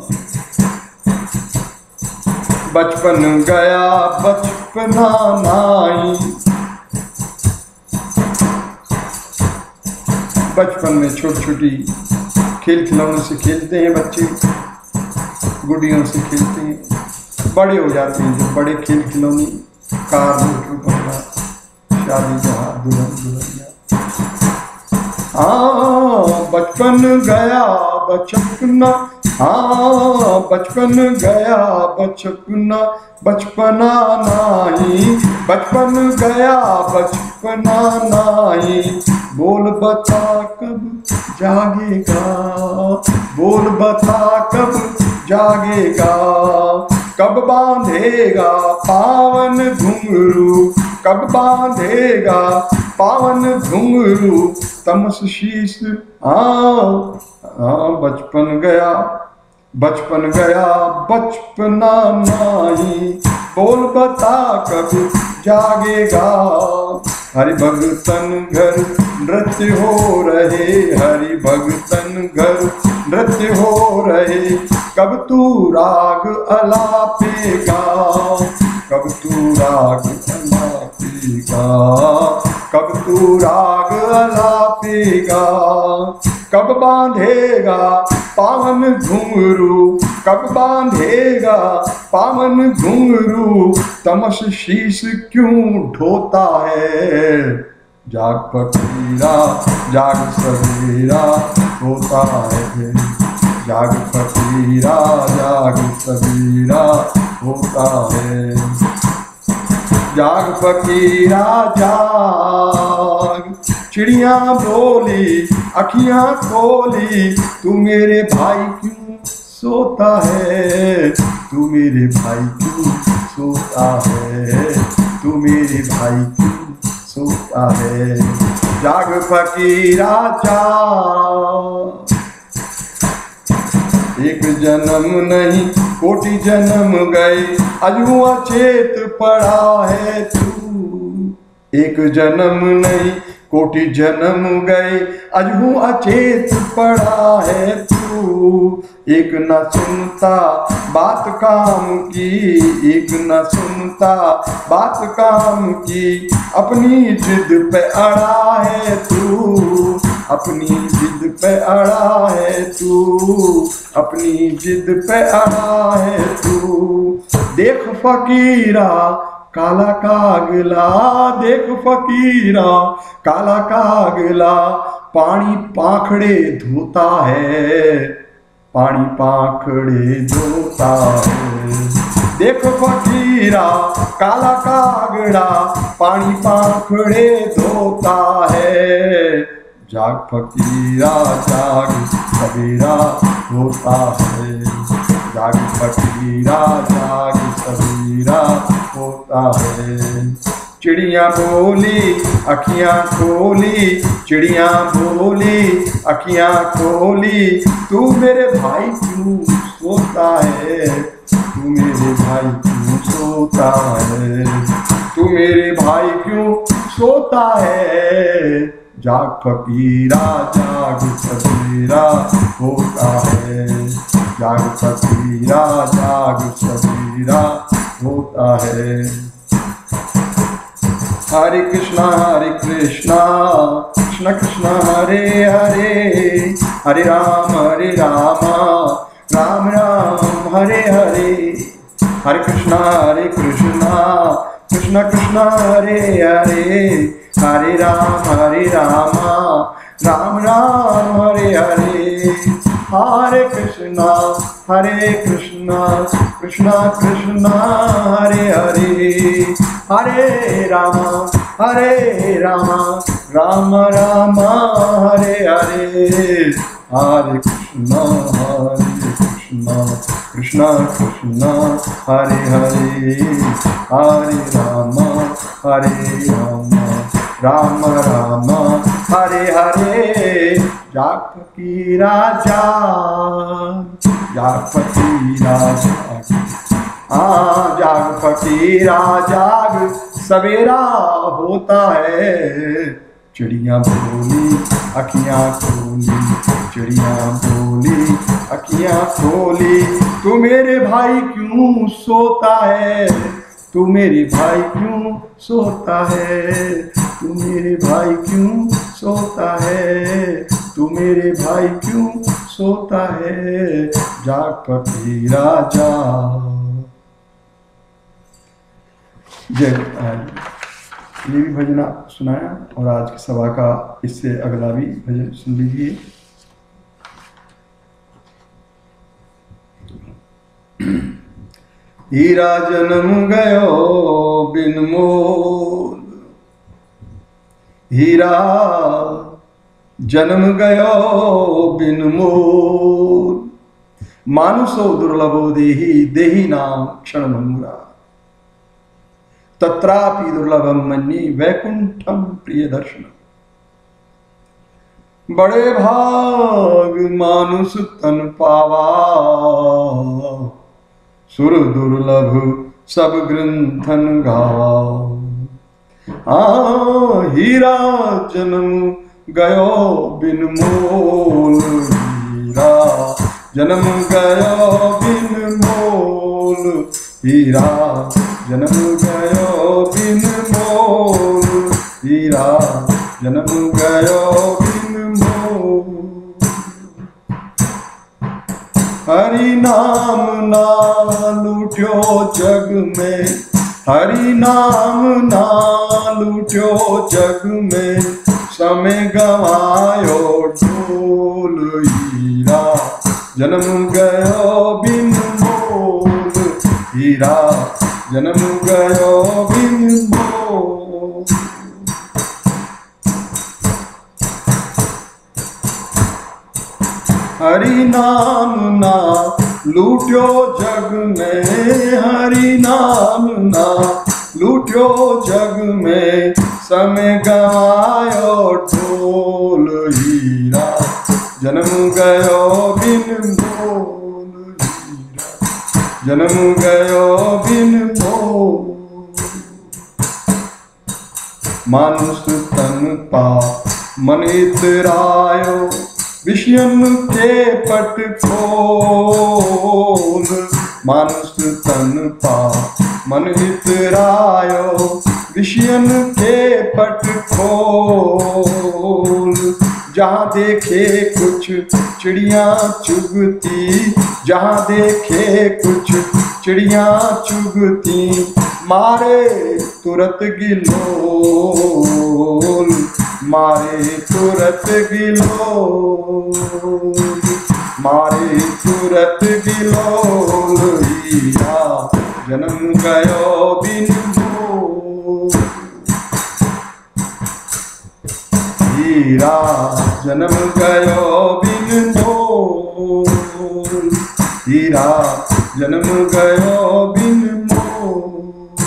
बचपन गया बचपना नाई। बचपन में छोटी छोटी खेल खिलौनों से खेलते हैं बच्चे, गुड़ियों से खेलते हैं। बड़े हो जाते हैं जो बड़े खेल खिलौने, कार मोटर बंगला, शादी जहाज दुल्हन दुल्हनिया। हाँ बचपन गया बचपना, हाँ बचपन गया बचपना, बचपना नाही। बचपन गया बचपना नाही, बोल बता कब जागेगा, बोल बता कब जागेगा। कब बांधेगा पावन घुंघरू, कब बांधेगा पावन घुंघरू, तमस शीश। हाँ हाँ बचपन गया बचपन गया बचपना नाही, बोल बता कब जागेगा। हरि भगतन घर नृत्य हो रहे, हरि भगतन घर नृत्य हो रहे। कब तू राग अलापेगा, कब तू राग अलापेगा, कब तू राग अलापेगा। कब बांधेगा पावन घुंघरू, कब बांधेगा पावन घुंघरू, तमस शीश क्यों ढोता है। जाग फकीरा जाग, सवेरा होता है। जाग फकीरा जाग, सवेरा होता है। जाग फकीरा जाग, चिड़िया बोली अखियां खोली, तू मेरे भाई क्यों सोता है, तू मेरे भाई क्यों सोता है, तू मेरे भाई क्यों सोता है। जाग फकीरा जाग, एक जन्म नहीं कोटि जन्म गए, अजू अचेत पड़ा है तू। एक जन्म नहीं कोटि जन्म गए, अजू अचेत पड़ा है तू। एक न सुनता बात काम की, एक न सुनता बात काम की, अपनी जिद पे अड़ा है तू, अपनी जिद पे अड़ा है तू, अपनी जिद पे अड़ा है तू। देख फकीरा काला कागला, देख फकीरा काला कागला, पानी पाखड़े धोता है, पानी पाखड़े धोता है। देख फकीरा काला कागड़ा, पानी पाखड़े धोता है। जाग फकीरा जाग सवेरा होता है, जाग फकीरा जाग सवेरा होता है। चिड़िया बोली अखियां खोली, चिड़िया बोली अखियां खोली, तू मेरे भाई क्यों सोता है, तू मेरे भाई क्यों सोता है, तू मेरे भाई क्यों सोता है। जाग फकीरा जाग सवेरा होता है, जाग फकीरा जाग सवेरा होता है। हरे कृष्णा हरे कृष्णा कृष्ण कृष्ण हरे हरे, हरे राम हरे राम राम राम हरे हरे। हरे कृष्णा हरे कृष्णा कृष्ण कृष्ण हरे हरे, हरे राम हरे राम राम राम हरे हरे। हरे कृष्णा हरे कृष्णा कृष्णा कृष्णा हरे हरे, हरे राम हरे राम राम राम हरे हरे। हरे कृष्णा हरे कृष्णा कृष्णा कृष्णा हरे हरे, हरे राम हरे राम राम राम हरे हरे। जाग फकीरा जाग, जाग फकीरा जाग, हाँ जाग फकीरा जाग सवेरा होता है। चिड़िया बोली अखियां खोली, चिड़िया बोली अखियां खोली, तू मेरे भाई क्यों सोता है, तू मेरे भाई क्यों सोता है, तू मेरे भाई क्यों सोता है, तू मेरे भाई क्यों सोता है। जाग फकीरा जाग। जय ये भी भजन आप सुनाया, और आज की सभा का इससे अगला भी भजन सुन लीजिए। हीरा जन्म गयो बिन मोल, हीरा जन्म गयो बिन मोल, मानुषो दुर्लभो देहि देहि नाम क्षण मंगुरा, तत्रापि दुर्लभम मन्ये वैकुंठम प्रिय दर्शन। बड़े भाग मानुष तन पावा, सुर दुर्लभ सब ग्रंथन गावा। हाँ हीरा जन्म गयो बिन मोल, हीरा जन्म गयो बिन मोल, हीरा जन्म गयो बिन मोल, हीरा जन्म गयो बिन मोल। हरि नाम ना लूट्यो जग में, हरि नाम ना लूट्यो जग में, समय गवायो ढोल, हीरा जन्म गयो बिन मोल, हीरा जन्म गयो बिन मोल। हरि नाम ना लूट्यो जग में, हरि नाम ना लूट्यो जग में, समय गवायो ढोल, हीरा जन्म गयो बिन मोल, हीरा जन्म गयो बिन मोल। मानुष तन पा मन इतरायो, विषयन के पट खोल, मानुष तन पा मन इतरायो, विषयन के पट खोल। जहाँ देखे कुछ चिड़िया चुगती, जहाँ देखे कुछ चिड़िया चुगती, मारे तुरत गिलोल, मारे तुरत गिलोल, मारे तुरत गिलोल, हीरा जन्म गयो बिन मोल, हीरा जन्म गयो बिन मोल, हीरा जन्म गयो बिन मोल।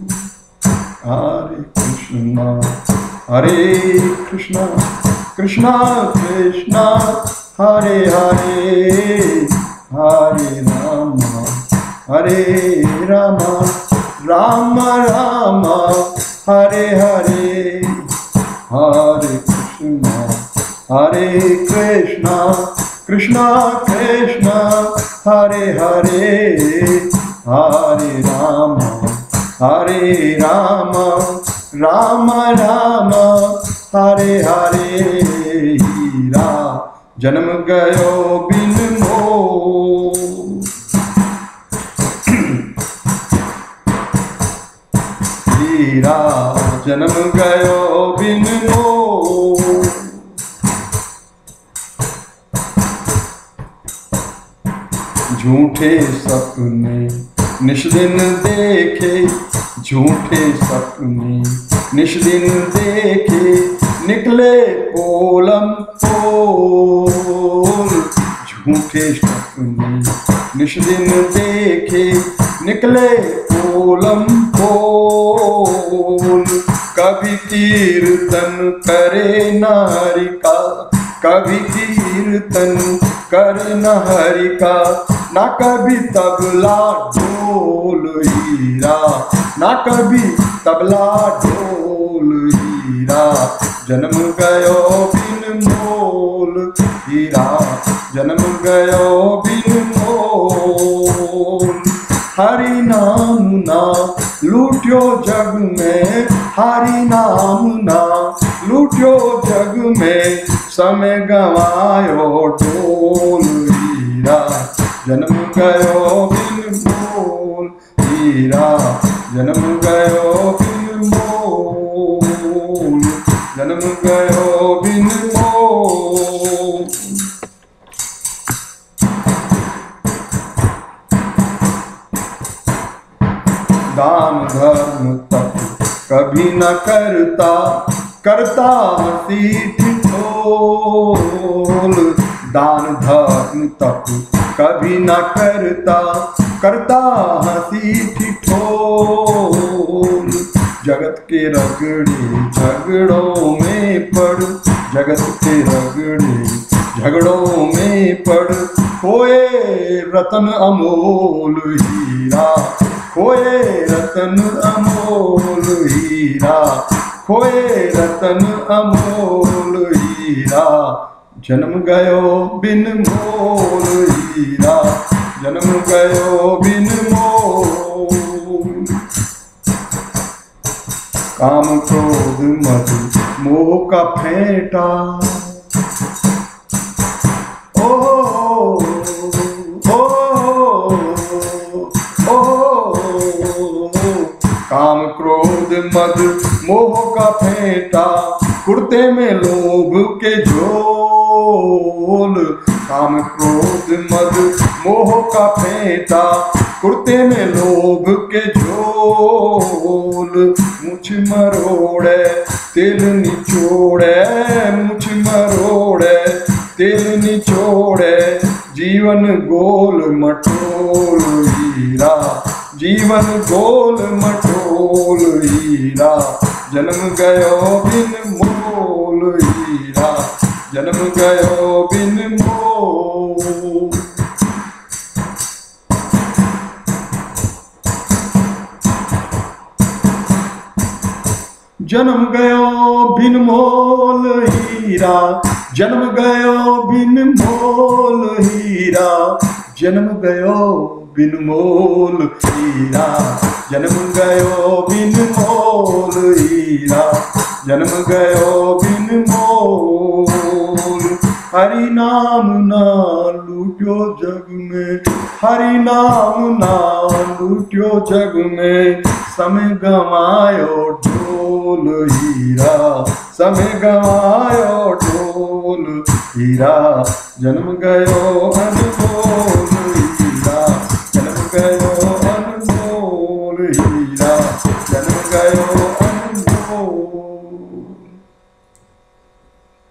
हरे कृष्णा हरे कृष्णा कृष्णा कृष्णा हरे हरे, हरे रामा हरे रामा राम राम हरे हरे, हरे कृष्णा हरे कृष्णा कृष्णा कृष्णा हरे हरे, हरे राम हरे राम राम राम हरे हरे। हीरा जन्म गयो बिन मोल, हीरा जन्म गयो बिन मोल। झूठे सपने निश दिन देखे, झूठे सपने निश दिन देखे, निकले पोलम पोल। झूठे सपने निश दिन देखे, निकले पोलम पोल। कभी कीर्तन करे नारी का, कभी कीर्तन करे न हरि का, ना कभी तबला ढोल हीरा, ना कभी तबला ढोल हीरा जन्म गयो बिन मोल, हीरा जन्म गयो बिन मोल। हरि नाम ना लूट्यो जग में, हरि नाम ना लूट्यो जग में, समय गवायो ढोल हीरा जन्म गयो बिन मोल, हीरा जन्म गयो बिन मोल, जन्म गयो बिन मोल। दान धर्म तप कभी न करता, करता हंसी ठिठोल। दान धर्म तप कभी न करता, करता हंसी ठिठोल। जगत के रगड़े झगड़ों में पड़, जगत के रगड़े झगड़ों में पड़, खोए रतन अमोल हीरा, खोए रतन अमोल हीरा, खोए रतन अमोल हीरा जन्म गयो बिन मोल, हीरा जन्म गयो बिन मोल। काम क्रोध मद मोह का फेंटा, ओ ओ ओ काम क्रोध मद मोह का फेंटा, कुर्ते में लोभ के झोल। काम क्रोध मद मोह का फेंटा, कुर्ते में लोभ के झोल। मुझ मरोड़े तिल निचोड़े, मुझ मरोड़े तिल निचोड़े, जीवन गोल मटोल हीरा, जीवन गोल मटोल हीरा जन्म गयो बिन मोल, हीरा जन्म गयो बिन मोल। जन्म गयो बिन मोल हीरा, जन्म गयो बिन मोल हीरा, जन्म गयो बिन मोल हीरा, जन्म गयो बिन मोल हीरा, जन्म गयो बिन मोल। हरि नाम ना लूट्यो जग में, हरि नाम ना लूट्यो जग में, समय गवायो ढोल हीरा, समय गवायो ढोल हीरा जन्म गयो अनमोल हीरा, जन्म गयो अनमोल हीरा, जन्म गयो अनमोल।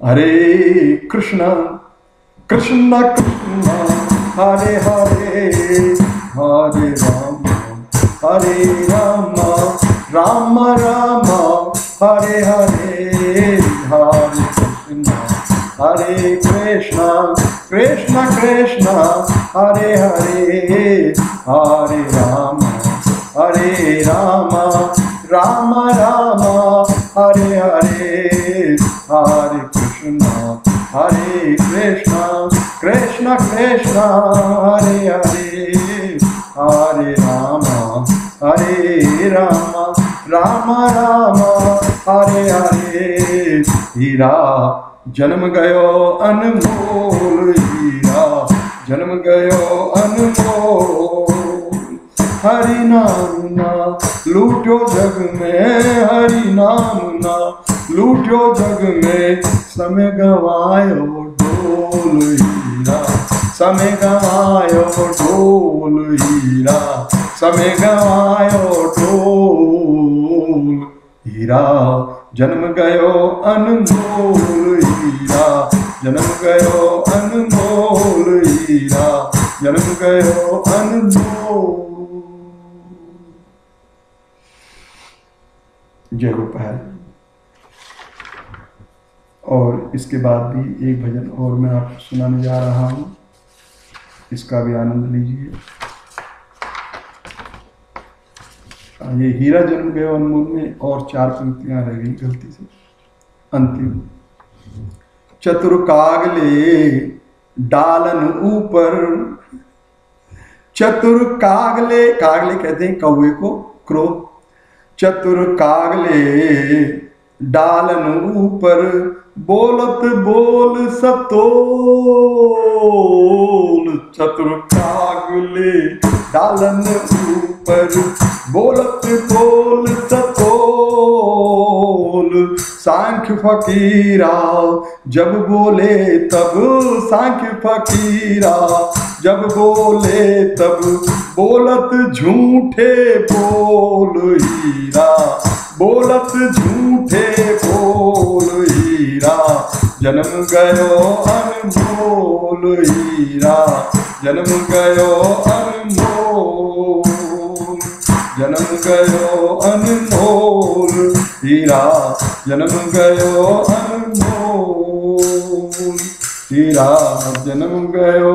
हरे कृष्णा कृष्णा कृष्णा हरे हरे, हरे राम हरे राम राम राम हरे हरे, हरे कृष्णा हरे कृष्णा कृष्णा कृष्णा हरे हरे, हरे राम हरे राम राम राम हरे हरे, हरे कृष्णा हरे कृष्णा कृष्णा कृष्णा हरे हरे, हरे राम हरे राम राम राम हरे हरे। हीरा जन्म गयो अनमोल, हीरा जन्म गयो अनमोल, हरि नाम ना लूटो जग में, हरि नाम ना लूटो जग में, समय गवायो ढोल हीरा, समय गवायो ढोल हीरा, समय गवायो ढोल, हीरा जन्म गयो अनमोल, हीरा जन्म गयो अनमोल, हीरा जन्म गयो अनमोल। जय गोपाल। और इसके बाद भी एक भजन और मैं आपको सुनाने जा रहा हूँ, इसका भी आनंद लीजिए। ये हीरा जन्म गयो अनमोल में और चार पंक्तियां रह गई गलती से, अंतिम। चतुर कागले डालन ऊपर, चतुर कागले, कागले कहते हैं कौवे को, क्रो, चतुर कागले डालन ऊपर, बोलत बोल सतोल, चतुर कागले डालन ऊपर, बोलत बोल सतोल, सांख्य फकीरा जब बोले तब, सांख्य फकीरा जब बोले तब, बोलत झूठे बोल हीरा, बोलत झूठे बोल हीरा, जन्म गयो अनमोल हीरा, जन्म गयो अनमोल, जन्म गयो अनमोल हीरा, जन्म गयो अनमोल हीरा, जन्म गयो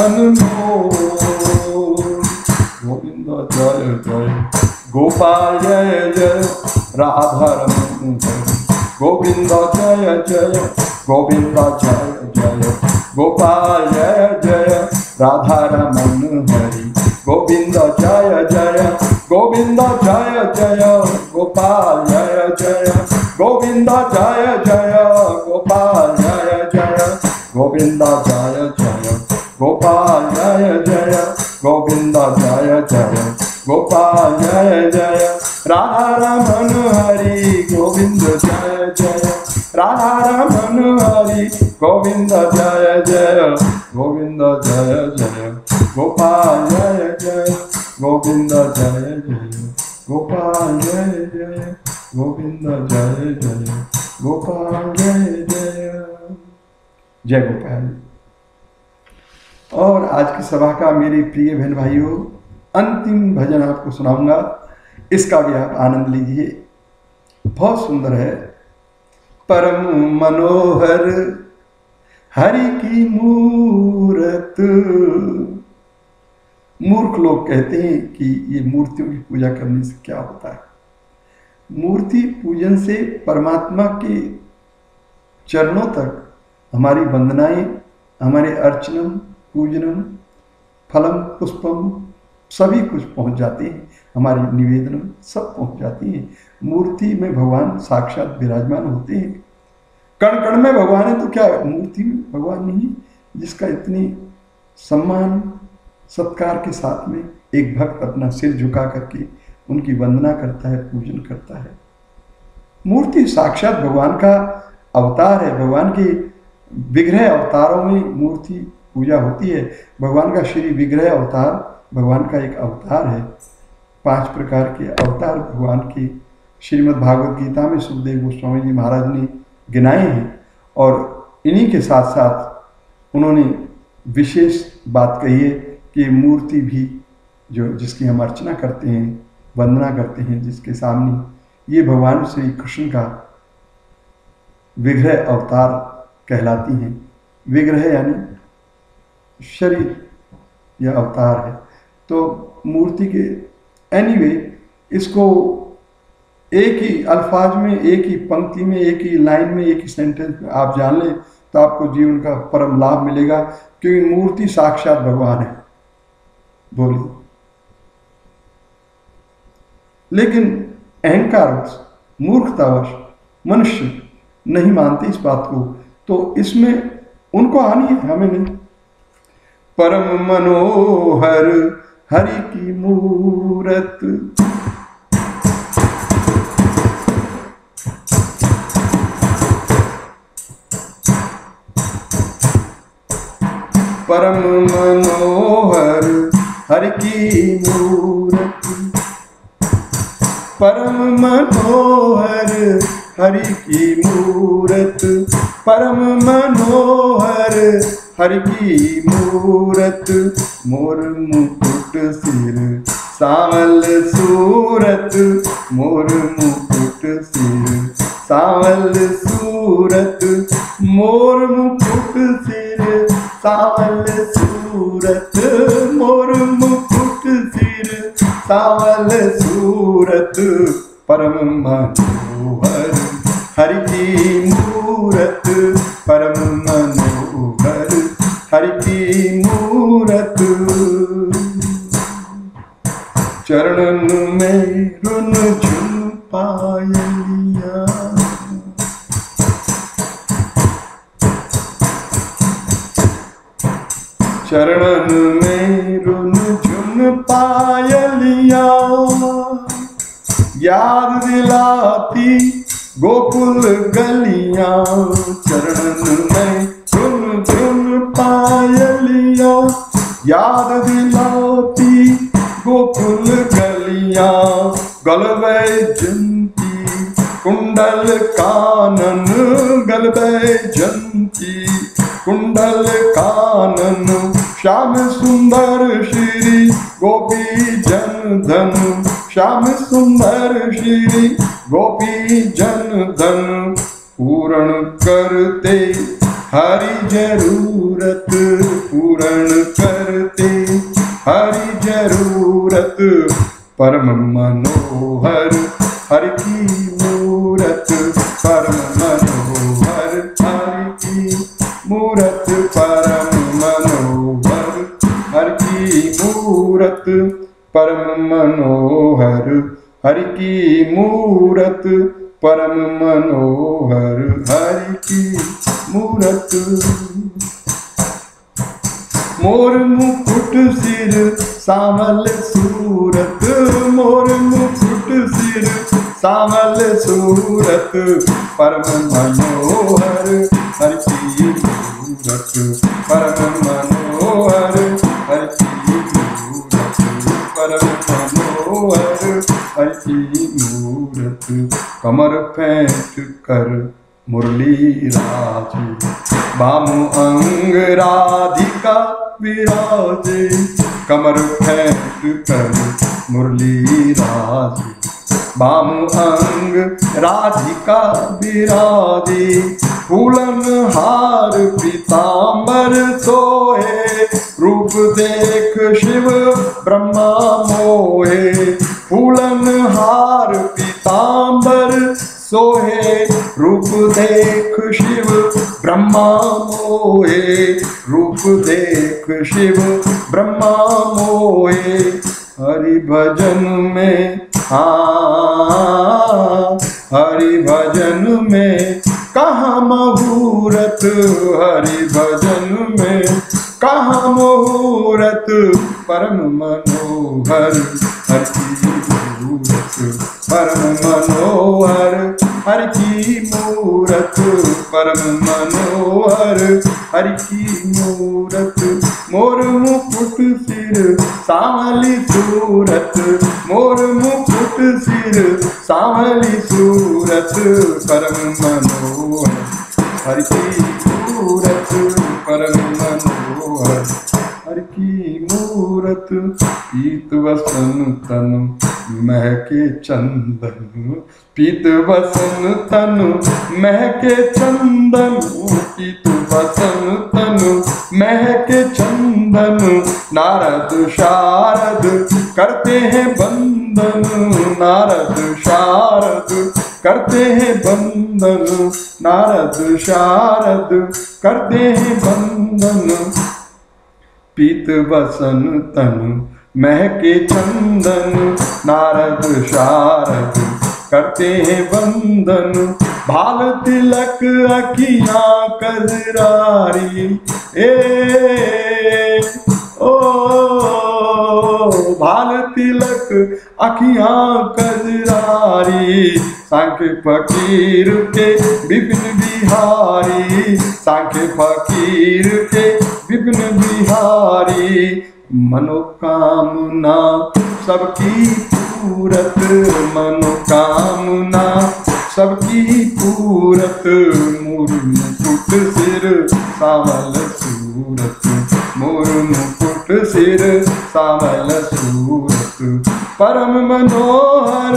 अनमोल। गोविंद जय जय गोपाल जय जय राधा रमण जय, गोविंद जय जय गोविंद जय जय गोपाल जय जय राधा रमण हरि, गोविंद जय जय गोविंद जय जय गोपाल जय जय, गोविंद जय जय गोपाल जय जय, गोविंद जय जय गोपाल जय जय, गोविंद जय जय गोपाल जय जय राधा रमण हरि, गोविंद जय जय राधा रमण हरि, गोविंद जय जय गोविंद जय जय गोपाल जय जय, गोविंद जय जय गोपाल जय जय, गोविंद जय जय गोपाल जय जय। जय गोपाल। और आज की सभा का मेरे प्रिय बहन भाइयों अंतिम भजन आपको सुनाऊंगा, इसका भी आप आनंद लीजिए, बहुत सुंदर है। परम मनोहर हरि की मूरत, मूर्ख लोग कहते हैं कि ये मूर्तियों की पूजा करने से क्या होता है। मूर्ति पूजन से परमात्मा के चरणों तक हमारी वंदनाएं, हमारे अर्चनम पूजनम फलम पुष्पम सभी कुछ पहुंच जाते हैं, हमारी निवेदन सब पहुंच जाती हैं। मूर्ति में भगवान साक्षात विराजमान होते हैं, कण कण में भगवान है, तो क्या मूर्ति में भगवान नहीं? जिसका इतनी सम्मान सत्कार के साथ में एक भक्त अपना सिर झुका करके उनकी वंदना करता है, पूजन करता है। मूर्ति साक्षात भगवान का अवतार है, भगवान के विग्रह अवतारों में मूर्ति पूजा होती है। भगवान का श्री विग्रह अवतार भगवान का एक अवतार है। पांच प्रकार के अवतार भगवान के श्रीमद् भागवत गीता में सुखदेव गोस्वामी जी महाराज ने गिनाए हैं, और इन्हीं के साथ साथ उन्होंने विशेष बात कही है कि मूर्ति भी जो जिसकी हम अर्चना करते हैं, वंदना करते हैं, जिसके सामने, ये भगवान श्री कृष्ण का विग्रह अवतार कहलाती हैं। विग्रह यानी शरीर या अवतार है। तो मूर्ति के एनीवे इसको एक ही अल्फाज में, एक ही पंक्ति में, एक ही लाइन में, एक ही सेंटेंस में आप जान लें तो आपको जीवन का परम लाभ मिलेगा, क्योंकि मूर्ति साक्षात भगवान है। बोलिए। लेकिन अहंकारवश, मूर्खतावश मनुष्य नहीं मानते इस बात को, तो इसमें उनको हानि है, हमें नहीं। परम मनोहर हरि की मूरत, परम मनोहर हरि की मूरत, परम मनोहर हरि की मूरत, परम मनोहर हरि की मूरत, मोर मुकुट सिर सावल सूरत, मोर मुकुट सिर सावल सूरत, मोर मुकुट सिर सावल सूरत, मोर मुकुट सिर सावल सूरत, परम मनोहर हरि की मूरत, परम मनोहर हरि की मूरत, चरणन में रुन झुन पायलिया, चरणन में रुन झुन पायलिया, याद दिलाती गोकुल गलियां, चरणन में रुन झुन पायलिया, याद दिलाती गोकुल गलियां, गलबे जंती कुंडल कानन, गलबे जंती कुंडल कानन, श्याम सुंदर श्री गोपी जन धन, श्याम सुंदर श्री गोपी जन धन, पूर्ण करते हरि जरूरत, पूर्ण करते हरि जरूरत, परम मनोहर हरि की मूरत, परम मनोहर हरि की मूरत, परम मनोहर हरि की मूरत, परम मनोहर हरि की मूरत, परम मनोहर हरि की मूरत, मोर मुकुट सिर सावल सूरत, मोर मुकुट सिर सावल सूरत, परम मनोहर हरि की मूरत, परम मनोहर हरि की मूरत, परम मनोहर हरि की मूरत, कमर फेंट कर मुरली राजे, बामु अंग राधिका विराजे, कमर फेंट कर मुरली राजे, बामु अंग राधिका विराजे, फूलन हार पीतांबर सोहे, रूप देख शिव ब्रह्मा मोहे, फूलन हार पीतांबर सोहे, रूप देख शिव ब्रह्मा मोहे, रूप देख शिव ब्रह्मा मोहे, हरि भजन में हाँ, हरि भजन में कहाँ मुहूर्त, हरि भजन में कहाँ मुहूर्त, परम मनोहर हरि की मूरत, परम मनोहर हरि की मूरत, परम मनोहर हरि की मूरत, मोर मुकुट सिर सांवली सूरत, मोर मुकुट सिर सांवली सूरत, परम मनोहर हरि की मूरत परम मनोहर हर की मूरत। पीत वसन तनु महके चंदन, पीत वसन तनु महके चंदन, पीत वसन तनु महके चंदन। नारद शारद करते हैं बंदन, नारद शारद करते हैं बंदन, नारद शारद करते हैं बंदन। पीत वसन तनु महके चंदन, नारद शारद करते हैं बंदन। भाल तिलक अखियां कजरारी, ए ओ भाल तिलक अखियां कजरारी। सांख्य फकीर के विपिन बिहारी, सांख्य फकीर के विपिन बिहारी। मनोकामना सबकी पूरत, मनोकामना सबकी पूरत। मोर मुकुट सिर सावल सूरत, मोर मुकुट सिर सावल सूरत। परम मनोहर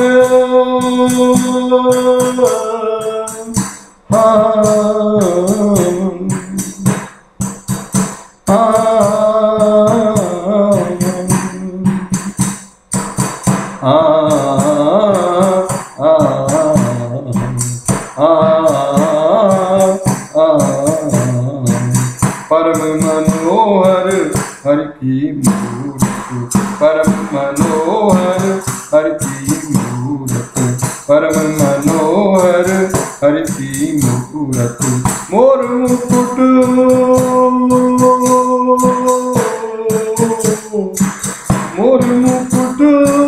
परम मनोहर हर की मूरत, परम मनोहर हर की मूरत, परम मनोहर हर की मूरत। मोर मुकुट मोर मुकुट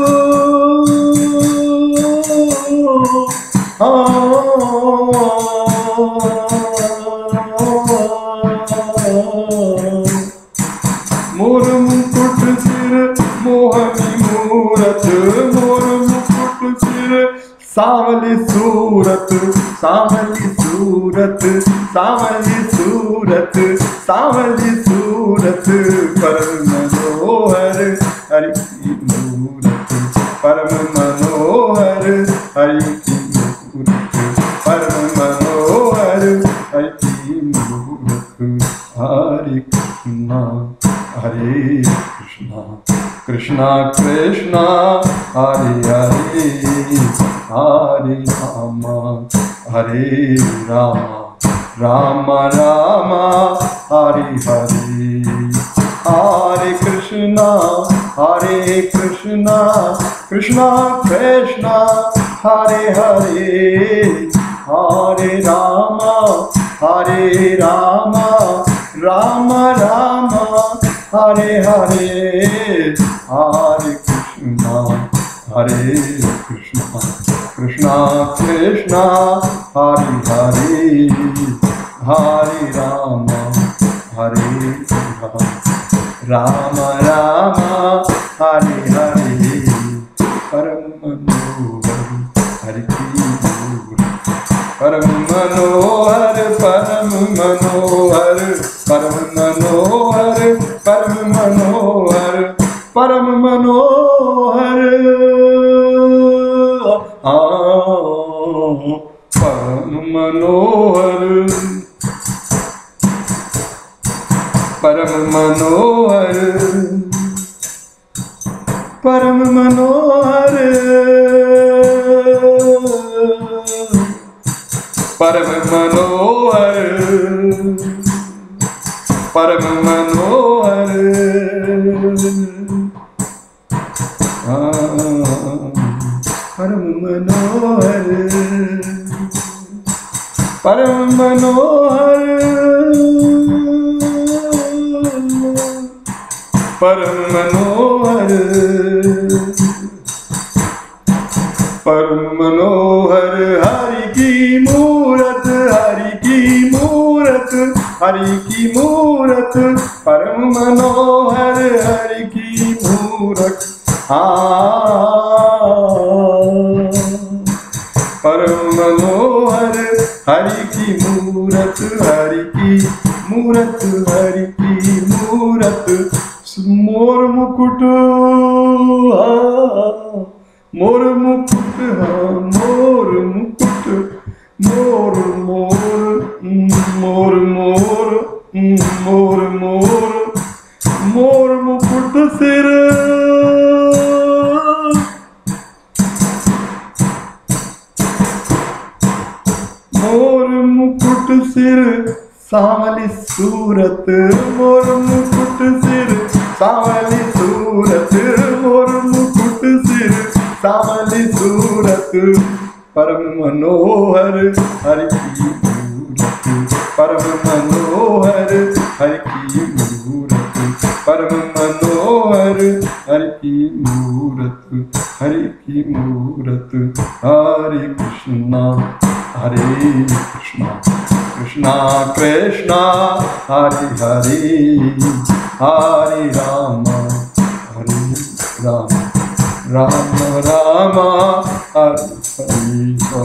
मोर मुकुट सिर मोहनी मूरत, मोर मुकुट सिर सांवली सूरत, सांवली सूरत, सांवली सूरत, सांवली सूरत। परम मनोहर हरि की मूरत, परम मनोहर हरि की मूरत, परम मनोहर हरि की मूरत। हरे कृष्णा हरे कृष्णा कृष्णा कृष्णा हरे हरे, हरे राम हरे राम, राम राम हरे हरे। हरे कृष्णा हरे कृष्णा कृष्णा कृष्णा हरे हरे, हरे राम हरे राम, राम राम हरे हरे। हरे कृष्णा हरे कृष्णा कृष्णा कृष्णा हरे हरे, हरे राम हरे राम, राम राम हरे हरे। परम मनोहर हरि की मूरत, परम मनोहर परम मनोहर, परम मनोहर परम मनोहर, परम मनोहर आ परम मनोहर, परम मनोहर, परम मनोहर, परम मनोहर, परम मनोहर। परम मनोहर, परम मनोहर, परम मनोहर, परम मनोहर। हरि की मूरत, हरि की मूरत, हरि की मूरत। परम मनोहर हरि की मूरत, हाँ परम मनोहर हरि की मूरत, हरि की सूरत, मोर मुकुट हाँ, मोर मुकुट हाँ, मोर मुकुट, मोर मोर मोर मोर मोर मोर मोर मुकुट सिर, मोर मुकुट सिर सांवली सूरत, मोर मुकुट सिर सांवली सूरत, मोर मुकुट सिर सांवली सूरत, परम मनोहर हरि की मूरत, परम मनोहर हरि की मूरत, परम मनोहर हरि की मूरत, हरि की मूरत। हरे कृष्णा हरे कृष्णा कृष्णा कृष्णा हरे हरे, हरे राम हरे राम, राम राम हरे हरे।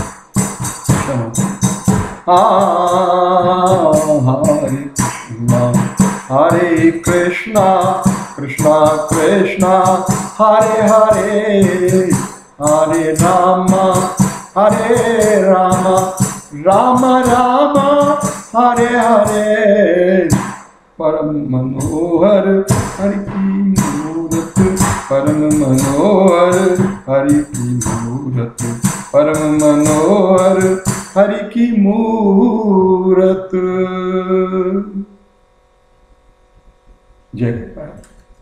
हरे कृष्णा हरे कृष्णा कृष्णा कृष्णा हरे हरे, हरे राम हरे राम, राम राम हरे हरे। परम मनोहर हरि की मूरत, परम मनोहर हरि की मूरत, परम मनोहर हरि की मूरत। जय गोपाल।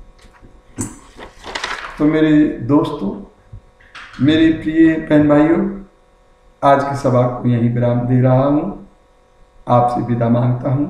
तो मेरे दोस्तों, मेरे प्रिय बहन भाइयों, आज की सभा को यहीं विराम दे रहा हूँ, आपसे विदा मांगता हूँ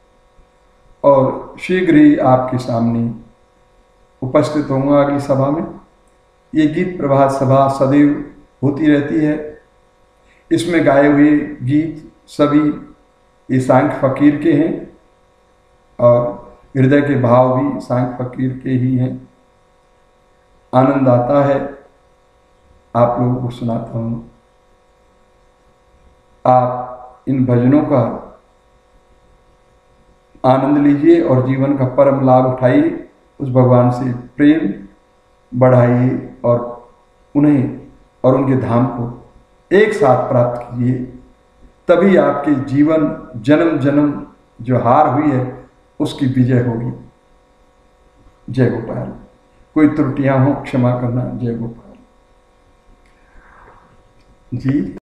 और शीघ्र ही आपके सामने उपस्थित होऊंगा अगली सभा में। ये गीत प्रभात सभा सदैव होती रहती है। इसमें गाए हुए गीत सभी ये सांख्य फकीर के हैं और हृदय के भाव भी सांख्य फकीर के ही हैं। आनंद आता है, आप लोगों को सुनाता हूँ। आप इन भजनों का आनंद लीजिए और जीवन का परम लाभ उठाइए, उस भगवान से प्रेम बढ़ाइए और उन्हें और उनके धाम को एक साथ प्राप्त कीजिए। तभी आपके जीवन जन्म जन्म जो हार हुई है उसकी विजय होगी। जय गोपाल। कोई त्रुटियां हो क्षमा करना। जय गोपाल जी।